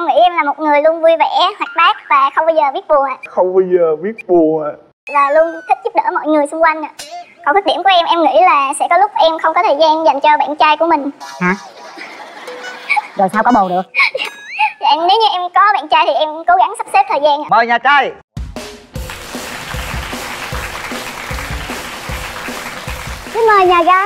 Em nghĩ em là một người luôn vui vẻ, hoạt bát và không bao giờ biết buồn ạ. Không bao giờ biết buồn ạ. Và luôn thích giúp đỡ mọi người xung quanh ạ. Còn khuyết điểm của em nghĩ là sẽ có lúc em không có thời gian dành cho bạn trai của mình. Hả? Rồi sao có bầu được? Dạ, nếu như em có bạn trai thì em cố gắng sắp xếp thời gian ạ. Mời nhà trai. Xin mời nhà gái.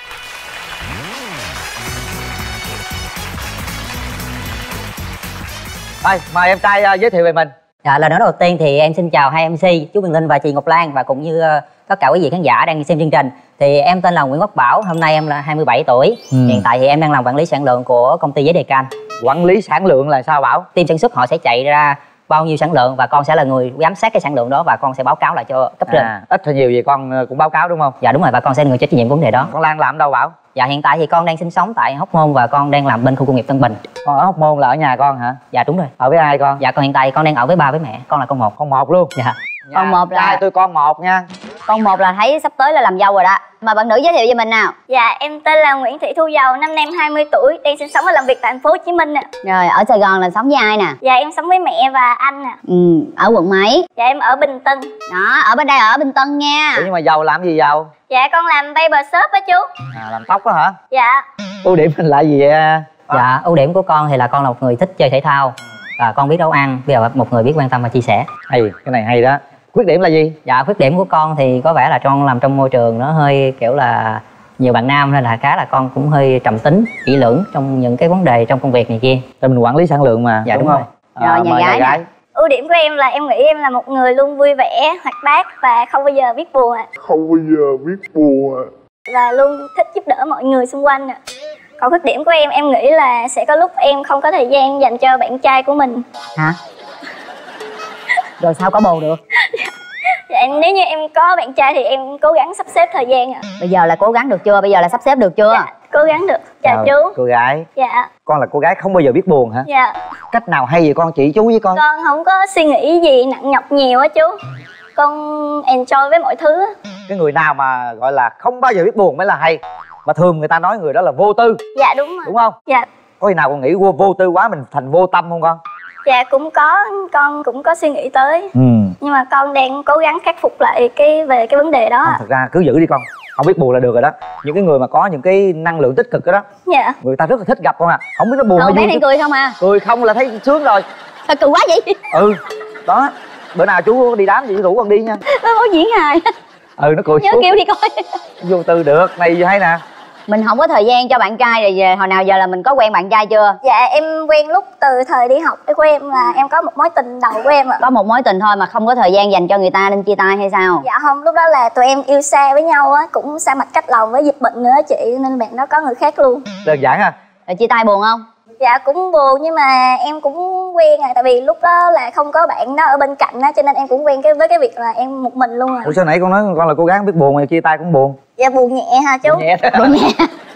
Thôi, mời em trai giới thiệu về mình. Dạ, lời nói đầu tiên thì em xin chào hai MC, chú Quyền Linh và chị Ngọc Lan và cũng như tất cả quý vị khán giả đang xem chương trình. Thì em tên là Nguyễn Quốc Bảo, hôm nay em là 27 tuổi. Hiện tại thì em đang làm quản lý sản lượng của công ty giấy Đề-can. Quản lý sản lượng là sao Bảo? Team sản xuất họ sẽ chạy ra bao nhiêu sản lượng và con sẽ là người giám sát cái sản lượng đó và con sẽ báo cáo lại cho cấp trên. Ít hay nhiều gì con cũng báo cáo đúng không? Dạ đúng rồi, và con sẽ là người chịu trách nhiệm vấn đề đó. Con Lan làm đâu Bảo? Dạ hiện tại thì con đang sinh sống tại Hóc Môn và con đang làm bên khu công nghiệp Tân Bình. Con ở Hóc Môn là ở nhà con hả? Dạ đúng rồi. Ở với ai con? Dạ con hiện tại con đang ở với ba với mẹ, con là con một. Con một luôn? Dạ. Con một là trai tôi con một nha. Con một là thấy sắp tới là làm dâu rồi đó. Mà bạn nữ giới thiệu cho mình nào. Dạ, em tên là Nguyễn Thị Thu Dầu, năm nay em 20 tuổi, đang sinh sống và làm việc tại thành phố Hồ Chí Minh ạ. Rồi ở Sài Gòn là sống với ai nè? Dạ, em sống với mẹ và anh ạ. Ở quận mấy? Dạ, em ở Bình Tân. Đó, ở bên đây ở Bình Tân nha. Ủa, nhưng mà giàu làm gì giàu? Dạ, con làm barber shop á chú. Làm tóc đó hả? Dạ. Ưu điểm mình là gì vậy? Dạ, ưu điểm của con thì là con là một người thích chơi thể thao và con biết nấu ăn, bây giờ một người biết quan tâm và chia sẻ. Hay, cái này hay đó. Khuyết điểm là gì? Dạ, khuyết điểm của con thì có vẻ là con làm trong môi trường nó hơi kiểu là nhiều bạn nam nên là khá là con cũng hơi trầm tính, kỹ lưỡng trong những cái vấn đề trong công việc này kia. Tại mình quản lý sản lượng mà. Dạ đúng không? Rồi nhà gái. Ưu điểm của em là em nghĩ em là một người luôn vui vẻ, hoạt bát và không bao giờ biết buồn ạ. Không bao giờ biết buồn ạ. Và luôn thích giúp đỡ mọi người xung quanh ạ. Còn khuyết điểm của em nghĩ là sẽ có lúc em không có thời gian dành cho bạn trai của mình. Hả? Rồi sao có bầu được? Dạ, nếu như em có bạn trai thì em cố gắng sắp xếp thời gian ạ. Bây giờ là cố gắng được chưa? Bây giờ là sắp xếp được chưa? Dạ, cố gắng được. Dạ Rồi, chú. cô gái. Dạ. Con là cô gái không bao giờ biết buồn hả? Dạ. Cách nào hay vậy con chỉ chú với con? Con không có suy nghĩ gì nặng nhọc nhiều á chú. Con enjoy với mọi thứ á. Cái người nào mà gọi là không bao giờ biết buồn mới là hay. Mà thường người ta nói người đó là vô tư. Dạ đúng rồi. Đúng không? Dạ. Có khi nào con nghĩ vô tư quá mình thành vô tâm không con? Dạ cũng có, con cũng có suy nghĩ tới. Nhưng mà con đang cố gắng khắc phục lại về cái vấn đề đó. Không, thật ra cứ giữ đi con. Không biết buồn là được rồi đó. Những cái người mà có những cái năng lượng tích cực đó, Dạ. người ta rất là thích gặp con à. Không biết nó buồn hay bé vui này chứ. cười không à? Cười không là thấy sướng rồi. Sao cười quá vậy? Đó. Bữa nào chú đi đám chị rủ con đi nha. Nó có diễn hài. Nó cười Nhớ suốt. kêu đi coi. Vô tư được. Này hay nè. Mình không có thời gian cho bạn trai rồi về hồi nào giờ là mình có quen bạn trai chưa? Dạ em quen lúc từ thời đi học của em là em có một mối tình đầu của em ạ. Có một mối tình thôi mà không có thời gian dành cho người ta nên chia tay hay sao? Dạ không, lúc đó là tụi em yêu xa với nhau á, cũng xa mặt cách lòng với dịch bệnh nữa chị, nên bạn đó có người khác luôn. Đơn giản ha. Rồi chia tay buồn không? Dạ cũng buồn nhưng mà em cũng quen rồi, tại vì lúc đó là không có bạn đó ở bên cạnh á, cho nên em cũng quen với cái việc là em một mình luôn rồi. Ủa sao nãy con nói con là cô gái không biết buồn mà chia tay cũng buồn? Dạ buồn nhẹ ha chú. Buồn nhẹ. Buồn nhẹ.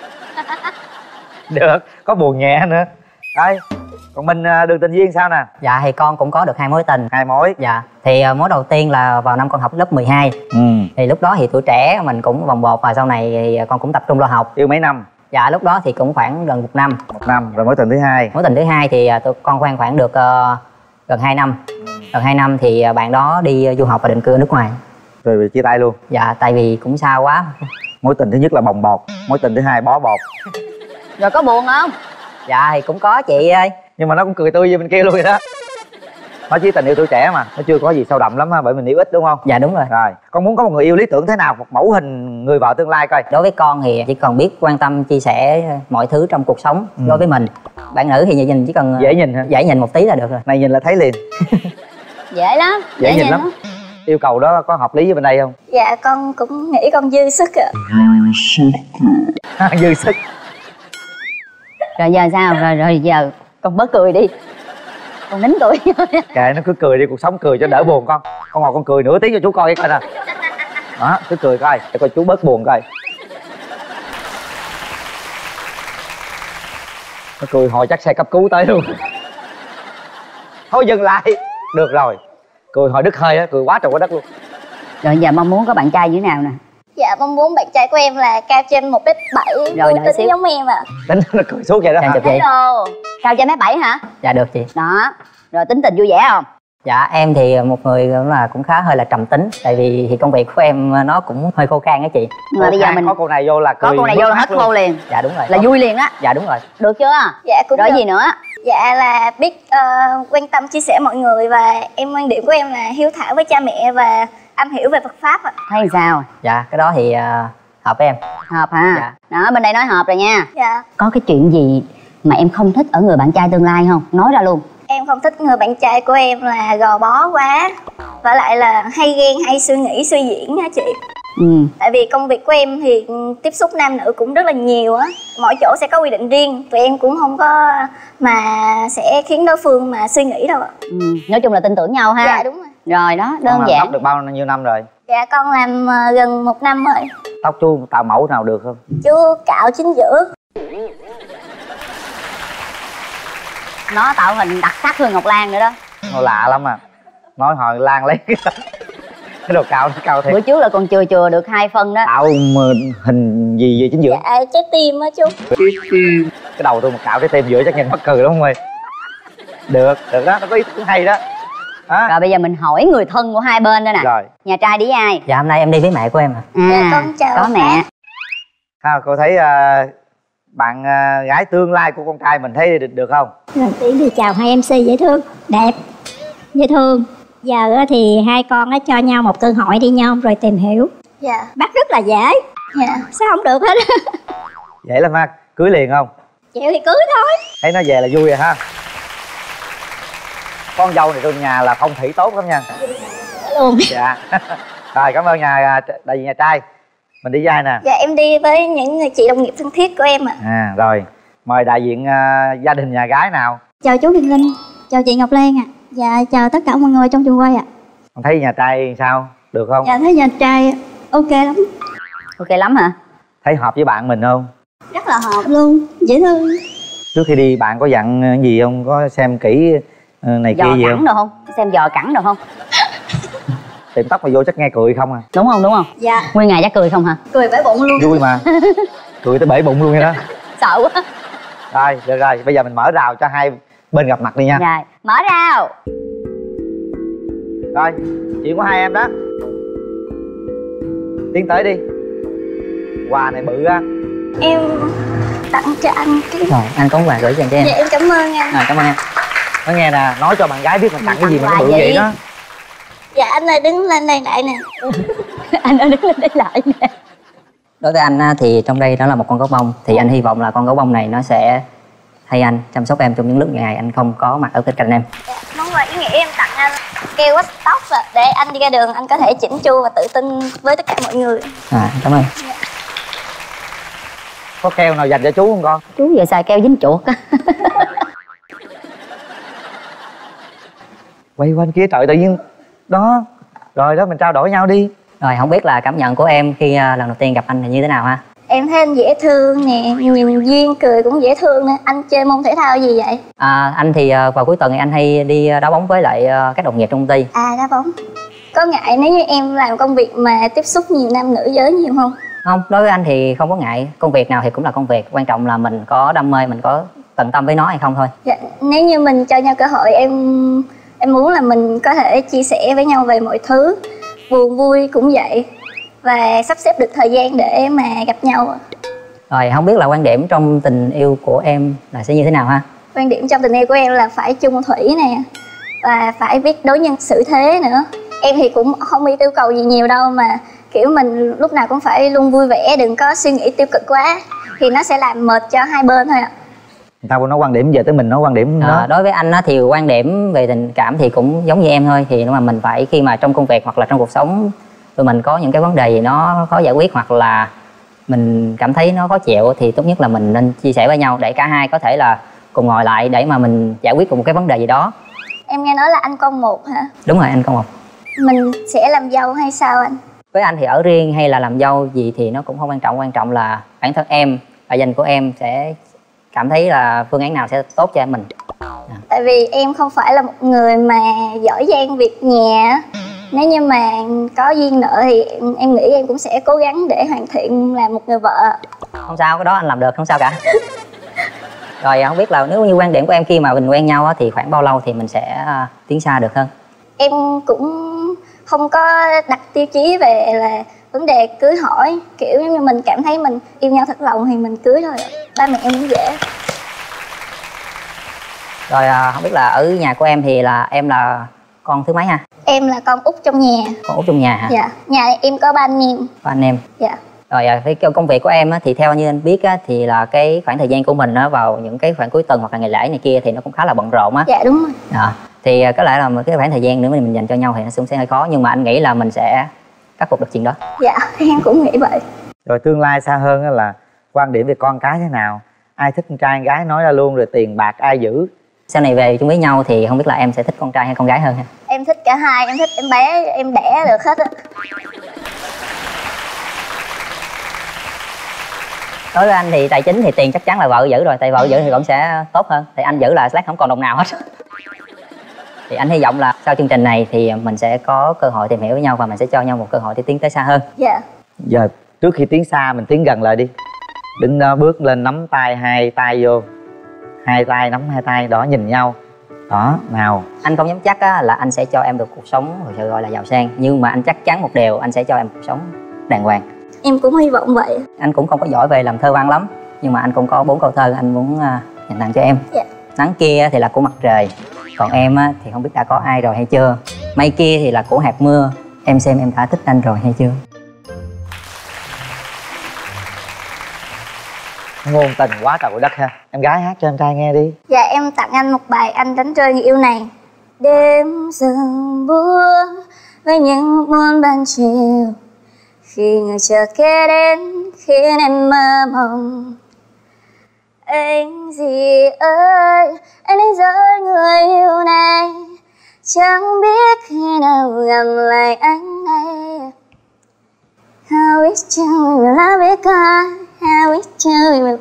Được, có buồn nhẹ nữa. Đây, còn mình đường tình duyên sao nè? Dạ thì con cũng có được 2 mối tình. 2 mối. Dạ thì mối đầu tiên là vào năm con học lớp 12. Thì lúc đó thì tuổi trẻ mình cũng bồng bột và sau này thì con cũng tập trung lo học. Yêu mấy năm? Dạ lúc đó thì cũng khoảng gần 1 năm. 1 năm. Rồi mối tình thứ hai? Mối tình thứ hai thì tụi con khoảng được gần 2 năm. Gần 2 năm thì bạn đó đi du học và định cư ở nước ngoài. Rồi chia tay luôn? Dạ tại vì cũng xa quá. Mối tình thứ nhất là bồng bột, mối tình thứ hai bó bột. Rồi có buồn không? Dạ thì cũng có chị ơi. Nhưng mà nó cũng cười tươi như bên kia luôn rồi đó. Nó chỉ tình yêu tuổi trẻ mà, nó chưa có gì sâu đậm lắm á, bởi mình yêu ít đúng không? Dạ đúng rồi. Rồi, con muốn có một người yêu lý tưởng thế nào, một mẫu hình người vợ tương lai coi. Đối với con thì chỉ cần biết quan tâm chia sẻ mọi thứ trong cuộc sống. Đối với mình, bạn nữ thì nhìn chỉ cần dễ nhìn hả? Dễ nhìn một tí là được rồi. Này nhìn là thấy liền. Dễ lắm. Dễ nhìn lắm. Yêu cầu đó có hợp lý với bên đây không? Dạ con cũng nghĩ con dư sức ạ. Dư sức. Rồi giờ sao? Rồi giờ con bớt cười đi. Con nín cười. Kệ nó cứ cười đi, cuộc sống cười cho đỡ buồn con. Con ngồi con cười nửa tiếng cho chú coi coi nè. Đó, cứ cười coi, để coi chú bớt buồn coi. Nó cười hồi chắc xe cấp cứu tới luôn. Thôi dừng lại. Được rồi. Cười hồi đứt hơi á, cười quá trời quá đất luôn. Rồi giờ mong muốn có bạn trai như thế nào nè? Dạ mong muốn bạn trai của em là cao trên 1m7. Rồi đợi tính xíu. giống em ạ. Tính nó cười suốt vậy đó hả? Hello. Cao trên mét 7 hả? Dạ được chị. Đó. Rồi tính tình vui vẻ không? Dạ em thì một người cũng khá hơi là trầm tính, tại vì thì công việc của em nó cũng hơi khô khan á chị. Nhưng mà bây giờ mình có cô này vô là có cười cô này vô là hết khô liền. Dạ đúng rồi. Là vui liền á. Dạ đúng rồi. Được chưa? Dạ cũng Rồi được. gì nữa? Dạ là biết quan tâm chia sẻ mọi người, và quan điểm của em là hiếu thảo với cha mẹ và am hiểu về Phật pháp ạ. Thấy sao? Dạ cái đó thì hợp với em. Hợp ha? Dạ. Đó, bên đây nói hợp rồi nha. Dạ. Có cái chuyện gì mà em không thích ở người bạn trai tương lai không? Nói ra luôn. Em không thích người bạn trai của em là gò bó quá, và lại là hay ghen, hay suy nghĩ, suy diễn nha chị. Tại vì công việc của em thì tiếp xúc nam nữ cũng rất là nhiều á, mỗi chỗ sẽ có quy định riêng, và em cũng không có mà sẽ khiến đối phương mà suy nghĩ đâu ạ. Nói chung là tin tưởng nhau ha. Dạ đúng rồi. Rồi đó, đơn Con làm giản. tóc được bao nhiêu năm rồi? Dạ con làm gần 1 năm rồi. Tóc chú tạo mẫu nào được không? Chú cạo chính giữa. Nó tạo hình đặc sắc hơn Ngọc Lan nữa đó. Nó lạ lắm à. Nói hồi Lan lấy cái đồ cao, nó cao thiệt. Bữa trước là còn chừa được 2 phân đó. Tạo hình gì chính giữa? Dạ trái tim á chú. Cái đầu tôi mà cạo cái tim giữa chắc nhìn mắc cười lắm không ơi. Được đó, nó có ý cũng hay đó. Rồi bây giờ mình hỏi người thân của hai bên đây nè. Rồi. Nhà trai đi với ai? Dạ hôm nay em đi với mẹ của em ạ. Dạ, con chào có mẹ. Cô thấy bạn gái tương lai của con trai mình thấy được không? Đầu tiên thì chào hai MC dễ thương, đẹp, dễ thương. Giờ thì hai con cho nhau một cơ hội đi nhau rồi tìm hiểu. Dạ. Bắt rất là dễ. Dạ. Sao không được hết? Dễ lắm ha. Cưới liền không? Chịu thì cưới thôi. Thấy nó về là vui rồi ha. Con dâu này trong nhà là phong thủy tốt lắm nha. Luôn. Dạ. Rồi cảm ơn đại diện nhà trai. Mình đi với ai nè? Dạ em đi với những người chị đồng nghiệp thân thiết của em ạ. Rồi mời đại diện gia đình nhà gái nào. Chào chú Việt Linh, chào chị Ngọc Lan ạ. Dạ chào tất cả mọi người trong trường quay ạ. Con thấy nhà trai sao? Được không? Dạ thấy nhà trai ok lắm. Ok lắm hả? Thấy hợp với bạn mình không? Rất là hợp luôn, dễ thương. Trước khi đi bạn có dặn gì không? Có xem kỹ này Giò kia gì cẳng không? được không? Xem giò cẳng được không? Tiệm tóc mà vô chắc nghe cười không à? Đúng không? Dạ. Nguyên ngày chắc cười không hả? Cười bể bụng luôn. Vui mà. Cười tới bể bụng luôn vậy đó. Sợ quá. Rồi được rồi, bây giờ mình mở rào cho hai bên gặp mặt đi nha. Rồi, mở rào. Rồi, chuyện của hai em đó. Tiến tới đi. Quà này bự á. Em tặng cho anh cái. Rồi anh có quà gửi dành cho em. Dạ em cảm ơn anh. Rồi cảm ơn em. Nói nghe nè, nói cho bạn gái biết mình tặng cái gì mà nó bự Quà gì? vậy đó. Dạ anh ơi đứng lên đây lại nè. Anh ơi đứng lên đây lại nè. Đối với anh thì trong đây đó là một con gấu bông, thì anh hy vọng là con gấu bông này nó sẽ thay anh chăm sóc em trong những lúc ngày anh không có mặt ở bên cạnh em. Dạ, món quà ý nghĩa em tặng anh keo quắt tóc để anh đi ra đường anh có thể chỉnh chu và tự tin với tất cả mọi người. Cảm ơn. Có keo nào dành cho chú không con? Chú giờ xài keo dính chuột á. Quay qua bên kia trời, tự nhiên đó. Rồi đó, mình trao đổi nhau đi. Rồi không biết là cảm nhận của em khi lần đầu tiên gặp anh là như thế nào ha? Em thấy anh dễ thương nè, nhiều duyên, cười cũng dễ thương nè. Anh chơi môn thể thao gì vậy? Anh thì vào cuối tuần thì anh hay đi đá bóng với lại các đồng nghiệp trong công ty. Đá bóng. Có ngại nếu như em làm công việc mà tiếp xúc nhiều nam nữ giới nhiều không? Không, đối với anh thì không có ngại. Công việc nào thì cũng là công việc, quan trọng là mình có đam mê, mình có tận tâm với nó hay không thôi. Dạ, nếu như mình cho nhau cơ hội, em muốn là mình có thể chia sẻ với nhau về mọi thứ, buồn vui cũng vậy, và sắp xếp được thời gian để mà gặp nhau. Rồi không biết là quan điểm trong tình yêu của em là sẽ như thế nào ha? Quan điểm trong tình yêu của em là phải chung thủy nè, và phải biết đối nhân xử thế nữa. Em thì cũng không bị yêu cầu gì nhiều đâu, mà kiểu mình lúc nào cũng phải luôn vui vẻ, đừng có suy nghĩ tiêu cực quá, thì nó sẽ làm mệt cho hai bên thôi ạ. Người ta nói quan điểm, về tới mình nói quan điểm đó. Đối với anh thì quan điểm về tình cảm thì cũng giống như em thôi. Thì mà mình phải khi mà trong công việc hoặc là trong cuộc sống tụi mình có những cái vấn đề gì nó khó giải quyết, hoặc là mình cảm thấy nó khó chịu, thì tốt nhất là mình nên chia sẻ với nhau để cả hai có thể là cùng ngồi lại để mà mình giải quyết cùng một cái vấn đề gì đó. Em nghe nói là anh con một hả? Đúng rồi, anh con một. Mình sẽ làm dâu hay sao anh? Với anh thì ở riêng hay là làm dâu gì thì nó cũng không quan trọng. Quan trọng là bản thân em và gia đình của em sẽ cảm thấy là phương án nào sẽ tốt cho mình. Tại vì em không phải là một người mà giỏi giang việc nhà. Nếu như mà có duyên nợ thì em nghĩ em cũng sẽ cố gắng để hoàn thiện làm một người vợ. Không sao, cái đó anh làm được, không sao cả. Rồi không biết là nếu như quan điểm của em khi mà mình quen nhau á, thì khoảng bao lâu thì mình sẽ tiến xa được hơn? Em cũng không có đặt tiêu chí về là vấn đề cưới hỏi, kiểu như mình cảm thấy mình yêu nhau thật lòng thì mình cưới thôi. Ba mẹ em cũng dễ. Rồi không biết là ở nhà của em thì là em là con thứ mấy ha? Em là con út trong nhà. Con út trong nhà hả? Dạ, nhà em có 3 anh em. 3 anh em. Dạ. Rồi cái công việc của em á, thì theo như anh biết á, thì là cái khoảng thời gian của mình á, vào những cái khoảng cuối tuần hoặc là ngày lễ này kia thì nó cũng khá là bận rộn á. Dạ đúng rồi. Thì có lẽ là một cái khoảng thời gian nữa mình dành cho nhau thì nó cũng sẽ hơi khó, nhưng mà anh nghĩ là mình sẽ khắc phục được chuyện đó. Dạ, em cũng nghĩ vậy. Rồi tương lai xa hơn á là quan điểm về con cái thế nào? Ai thích con trai con gái nói ra luôn, rồi tiền bạc ai giữ? Sau này về chung với nhau thì không biết là em sẽ thích con trai hay con gái hơn ha? Em thích cả hai, em thích em bé, em đẻ được hết á. Đối với anh thì tài chính thì tiền chắc chắn là vợ giữ rồi, tại vợ giữ thì vẫn sẽ tốt hơn. Thì anh giữ là lát không còn đồng nào hết. Thì anh hy vọng là sau chương trình này thì mình sẽ có cơ hội tìm hiểu với nhau và mình sẽ cho nhau một cơ hội để tiến tới xa hơn. Dạ. Giờ trước khi tiến xa mình tiến gần lại đi. Đứng đó bước lên nắm tay, hai tay vô, hai tay nắm hai tay đó, nhìn nhau đó. Nào, anh không dám chắc á, là anh sẽ cho em được cuộc sống thực sự gọi là giàu sang, nhưng mà anh chắc chắn một điều, anh sẽ cho em cuộc sống đàng hoàng. Em cũng hy vọng vậy. Anh cũng không có giỏi về làm thơ văn lắm, nhưng mà anh cũng có 4 câu thơ anh muốn dành tặng cho em. Dạ. Nắng kia thì là của mặt trời, còn em á, thì không biết đã có ai rồi hay chưa. Mây kia thì là của hạt mưa, em xem em đã thích anh rồi hay chưa. ngôn tình quá trời đất ha. Em gái hát cho anh trai nghe đi. Dạ em tặng anh một bài Anh Đánh Rơi Người Yêu Này. Đêm dần buông với những muôn ban chiều, khi người chờ kế đến khiến em mơ mộng. Anh gì ơi, anh đánh rơi người yêu này, chẳng biết khi nào gặp lại anh này. How wish you will love it gone, how wish you will...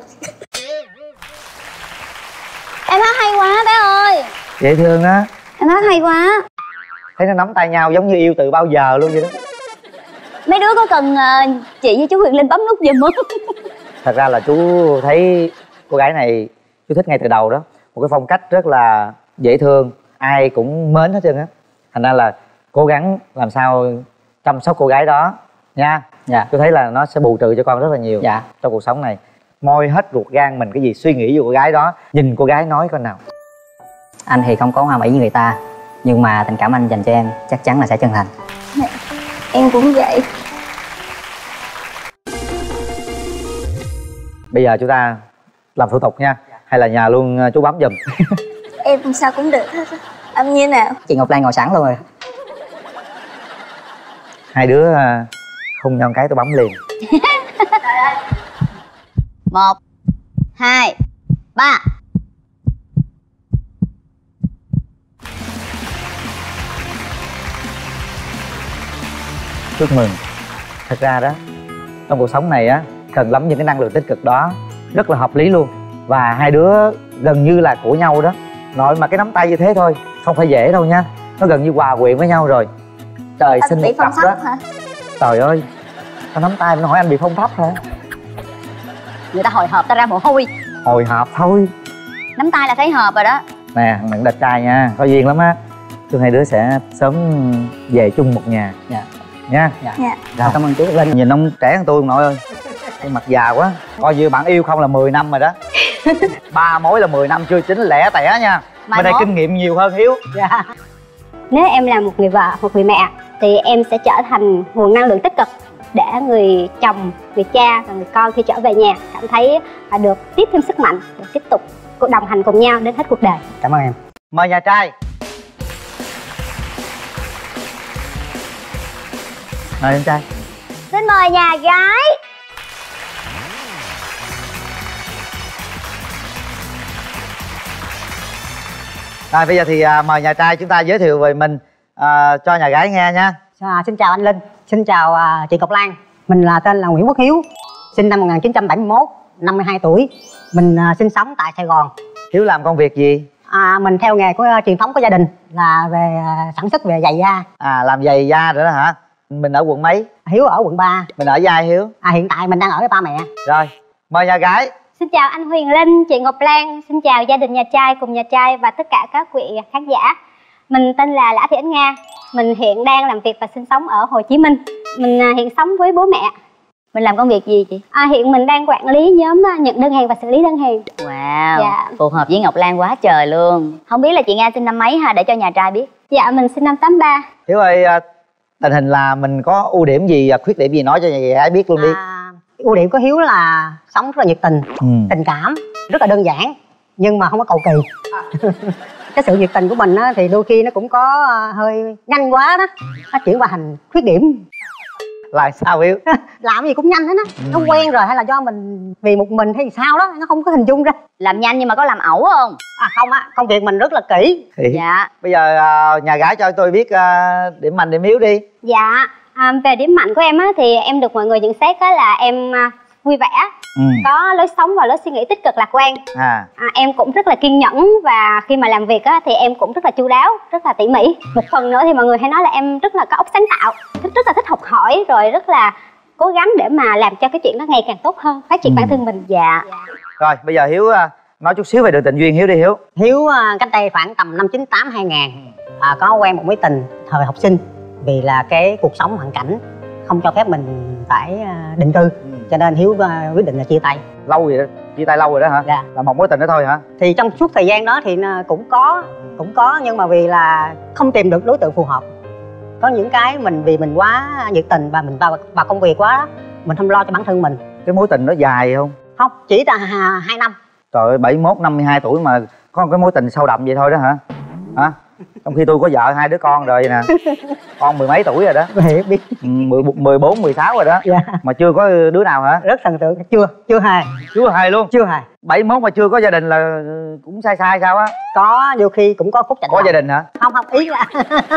Em hát hay quá bé ơi. Dễ thương á. Em hát hay quá. Thấy nó nắm tay nhau giống như yêu từ bao giờ luôn vậy đó. Mấy đứa có cần chị với chú Huyền Linh bấm nút giùm không? Thật ra là chú thấy cô gái này chú thích ngay từ đầu đó. Một cái phong cách rất là dễ thương, ai cũng mến hết trơn á. Thành ra là cố gắng làm sao chăm sóc cô gái đó nha. Dạ. Tôi thấy là nó sẽ bù trừ cho con rất là nhiều. Dạ. Trong cuộc sống này. Moi hết ruột gan mình cái gì suy nghĩ về cô gái đó. Nhìn cô gái nói coi nào. Anh thì không có hoa mỹ như người ta, nhưng mà tình cảm anh dành cho em chắc chắn là sẽ chân thành. Em cũng vậy. Bây giờ chúng ta làm thủ tục nha. Hay là nhà luôn chú bấm giùm. Em sao cũng được hết á. Âm như nào? Chị Ngọc Lan ngồi sẵn luôn rồi. Hai đứa hôn nhau cái tôi bấm liền. 1, 2, 3. Chúc mừng. Thật ra đó, trong cuộc sống này á, cần lắm những cái năng lượng tích cực đó. Rất là hợp lý luôn. Và hai đứa gần như là của nhau đó. Nội mà cái nắm tay như thế thôi, không phải dễ đâu nha. Nó gần như hòa quyện với nhau rồi. Trời sinh một bị phong cặp đó. thấp hả? Trời ơi, tao nắm tay nó hỏi anh bị phong thấp hả? Người ta hồi hộp ta ra mồ hôi. Hồi hộp thôi. Nắm tay là thấy hợp rồi đó. Nè, thằng đẹp trai nha, có duyên lắm á. Tôi hai đứa sẽ sớm về chung một nhà. Dạ. Nha. Dạ. Dạ. Rồi. Cảm ơn chú Linh. Nhìn ông trẻ hơn tôi ông nội ơi. Cái mặt già quá. Coi như bạn yêu không là 10 năm rồi đó. 3 mối là 10 năm chưa chín lẻ tẻ nha. Bên đây kinh nghiệm nhiều hơn Hiếu. Dạ. Nếu em là một người vợ, một người mẹ thì em sẽ trở thành nguồn năng lượng tích cực để người chồng, người cha và người con khi trở về nhà cảm thấy được tiếp thêm sức mạnh để tiếp tục đồng hành cùng nhau đến hết cuộc đời. Cảm ơn em. Mời nhà trai. Mời em trai. Xin mời nhà gái. Rồi bây giờ thì mời nhà trai chúng ta giới thiệu về mình cho nhà gái nghe nha. Xin chào anh Linh. Xin chào chị Ngọc Lan. Mình là tên là Nguyễn Quốc Hiếu, sinh năm 1971, 52 tuổi. Mình sinh sống tại Sài Gòn. Hiếu làm công việc gì? Mình theo nghề của truyền thống của gia đình là về sản xuất về giày da. Làm giày da rồi đó hả? Mình ở quận mấy? Hiếu ở quận 3. Mình ở với ai Hiếu? Hiện tại mình đang ở với ba mẹ. Rồi, mời nhà gái. Xin chào anh Huyền Linh, chị Ngọc Lan. Xin chào gia đình nhà trai cùng nhà trai và tất cả các vị khán giả. Mình tên là Lã Thị Ánh Nga. Mình hiện đang làm việc và sinh sống ở Hồ Chí Minh. Mình hiện sống với bố mẹ. Mình làm công việc gì chị? Hiện mình đang quản lý nhóm nhận đơn hàng và xử lý đơn hàng. Wow, dạ. Phù hợp với Ngọc Lan quá trời luôn. Không biết là chị Nga sinh năm mấy ha, để cho nhà trai biết. Dạ, mình sinh năm 83. Hiếu ơi, tình hình là mình có ưu điểm gì, khuyết điểm gì nói cho nhà gái biết luôn đi. Ưu điểm của Hiếu là sống rất là nhiệt tình, tình cảm, rất là đơn giản nhưng mà không có cầu kỳ. Cái sự nhiệt tình của mình á, thì đôi khi nó cũng có hơi nhanh quá đó, nó chuyển qua thành khuyết điểm. Là sao Hiếu? Làm gì cũng nhanh hết á, nó quen rồi hay là do mình vì một mình hay sao đó, nó không có hình dung ra. Làm nhanh nhưng mà có làm ẩu không? Không á, công việc mình rất là kỹ. Dạ. Bây giờ nhà gái cho tôi biết điểm mạnh điểm yếu đi. Dạ, về điểm mạnh của em á, thì em được mọi người nhận xét á là em vui vẻ, có lối sống và lối suy nghĩ tích cực lạc quan. Em cũng rất là kiên nhẫn và khi mà làm việc á, thì em cũng rất là chu đáo, rất là tỉ mỉ. Một phần nữa thì mọi người hay nói là em rất là có óc sáng tạo, rất là thích học hỏi, rồi rất là cố gắng để mà làm cho cái chuyện nó ngày càng tốt hơn, phát triển bản thân mình. Dạ. Rồi bây giờ Hiếu nói chút xíu về đường tình duyên Hiếu đi Hiếu. Hiếu cách đây khoảng tầm năm 98-2000 có quen một mối tình thời học sinh. Vì là cái cuộc sống hoàn cảnh không cho phép mình phải định cư, cho nên Hiếu quyết định là chia tay. Lâu rồi đó, chia tay lâu rồi đó hả? Dạ. Là một mối tình đó thôi hả? Thì trong suốt thời gian đó thì cũng có nhưng mà vì là không tìm được đối tượng phù hợp. Có những cái vì mình quá nhiệt tình và mình vào công việc quá đó, mình không lo cho bản thân mình. Cái mối tình nó dài không? Không, chỉ là 2 năm. Trời ơi, 71, 52 tuổi mà có một cái mối tình sâu đậm vậy thôi đó hả? Hả? Trong khi tôi có vợ 2 đứa con rồi nè. Con mười mấy tuổi rồi đó. Biết. 14, 16 rồi đó. Dạ. Mà chưa có đứa nào hả? Rất thần tượng. Chưa hề. Chưa hề luôn? Chưa hề. 71 mà chưa có gia đình là cũng sai sao á? Có, đôi khi cũng có phút chạnh lòng. Có gia đình hả? Không, ý là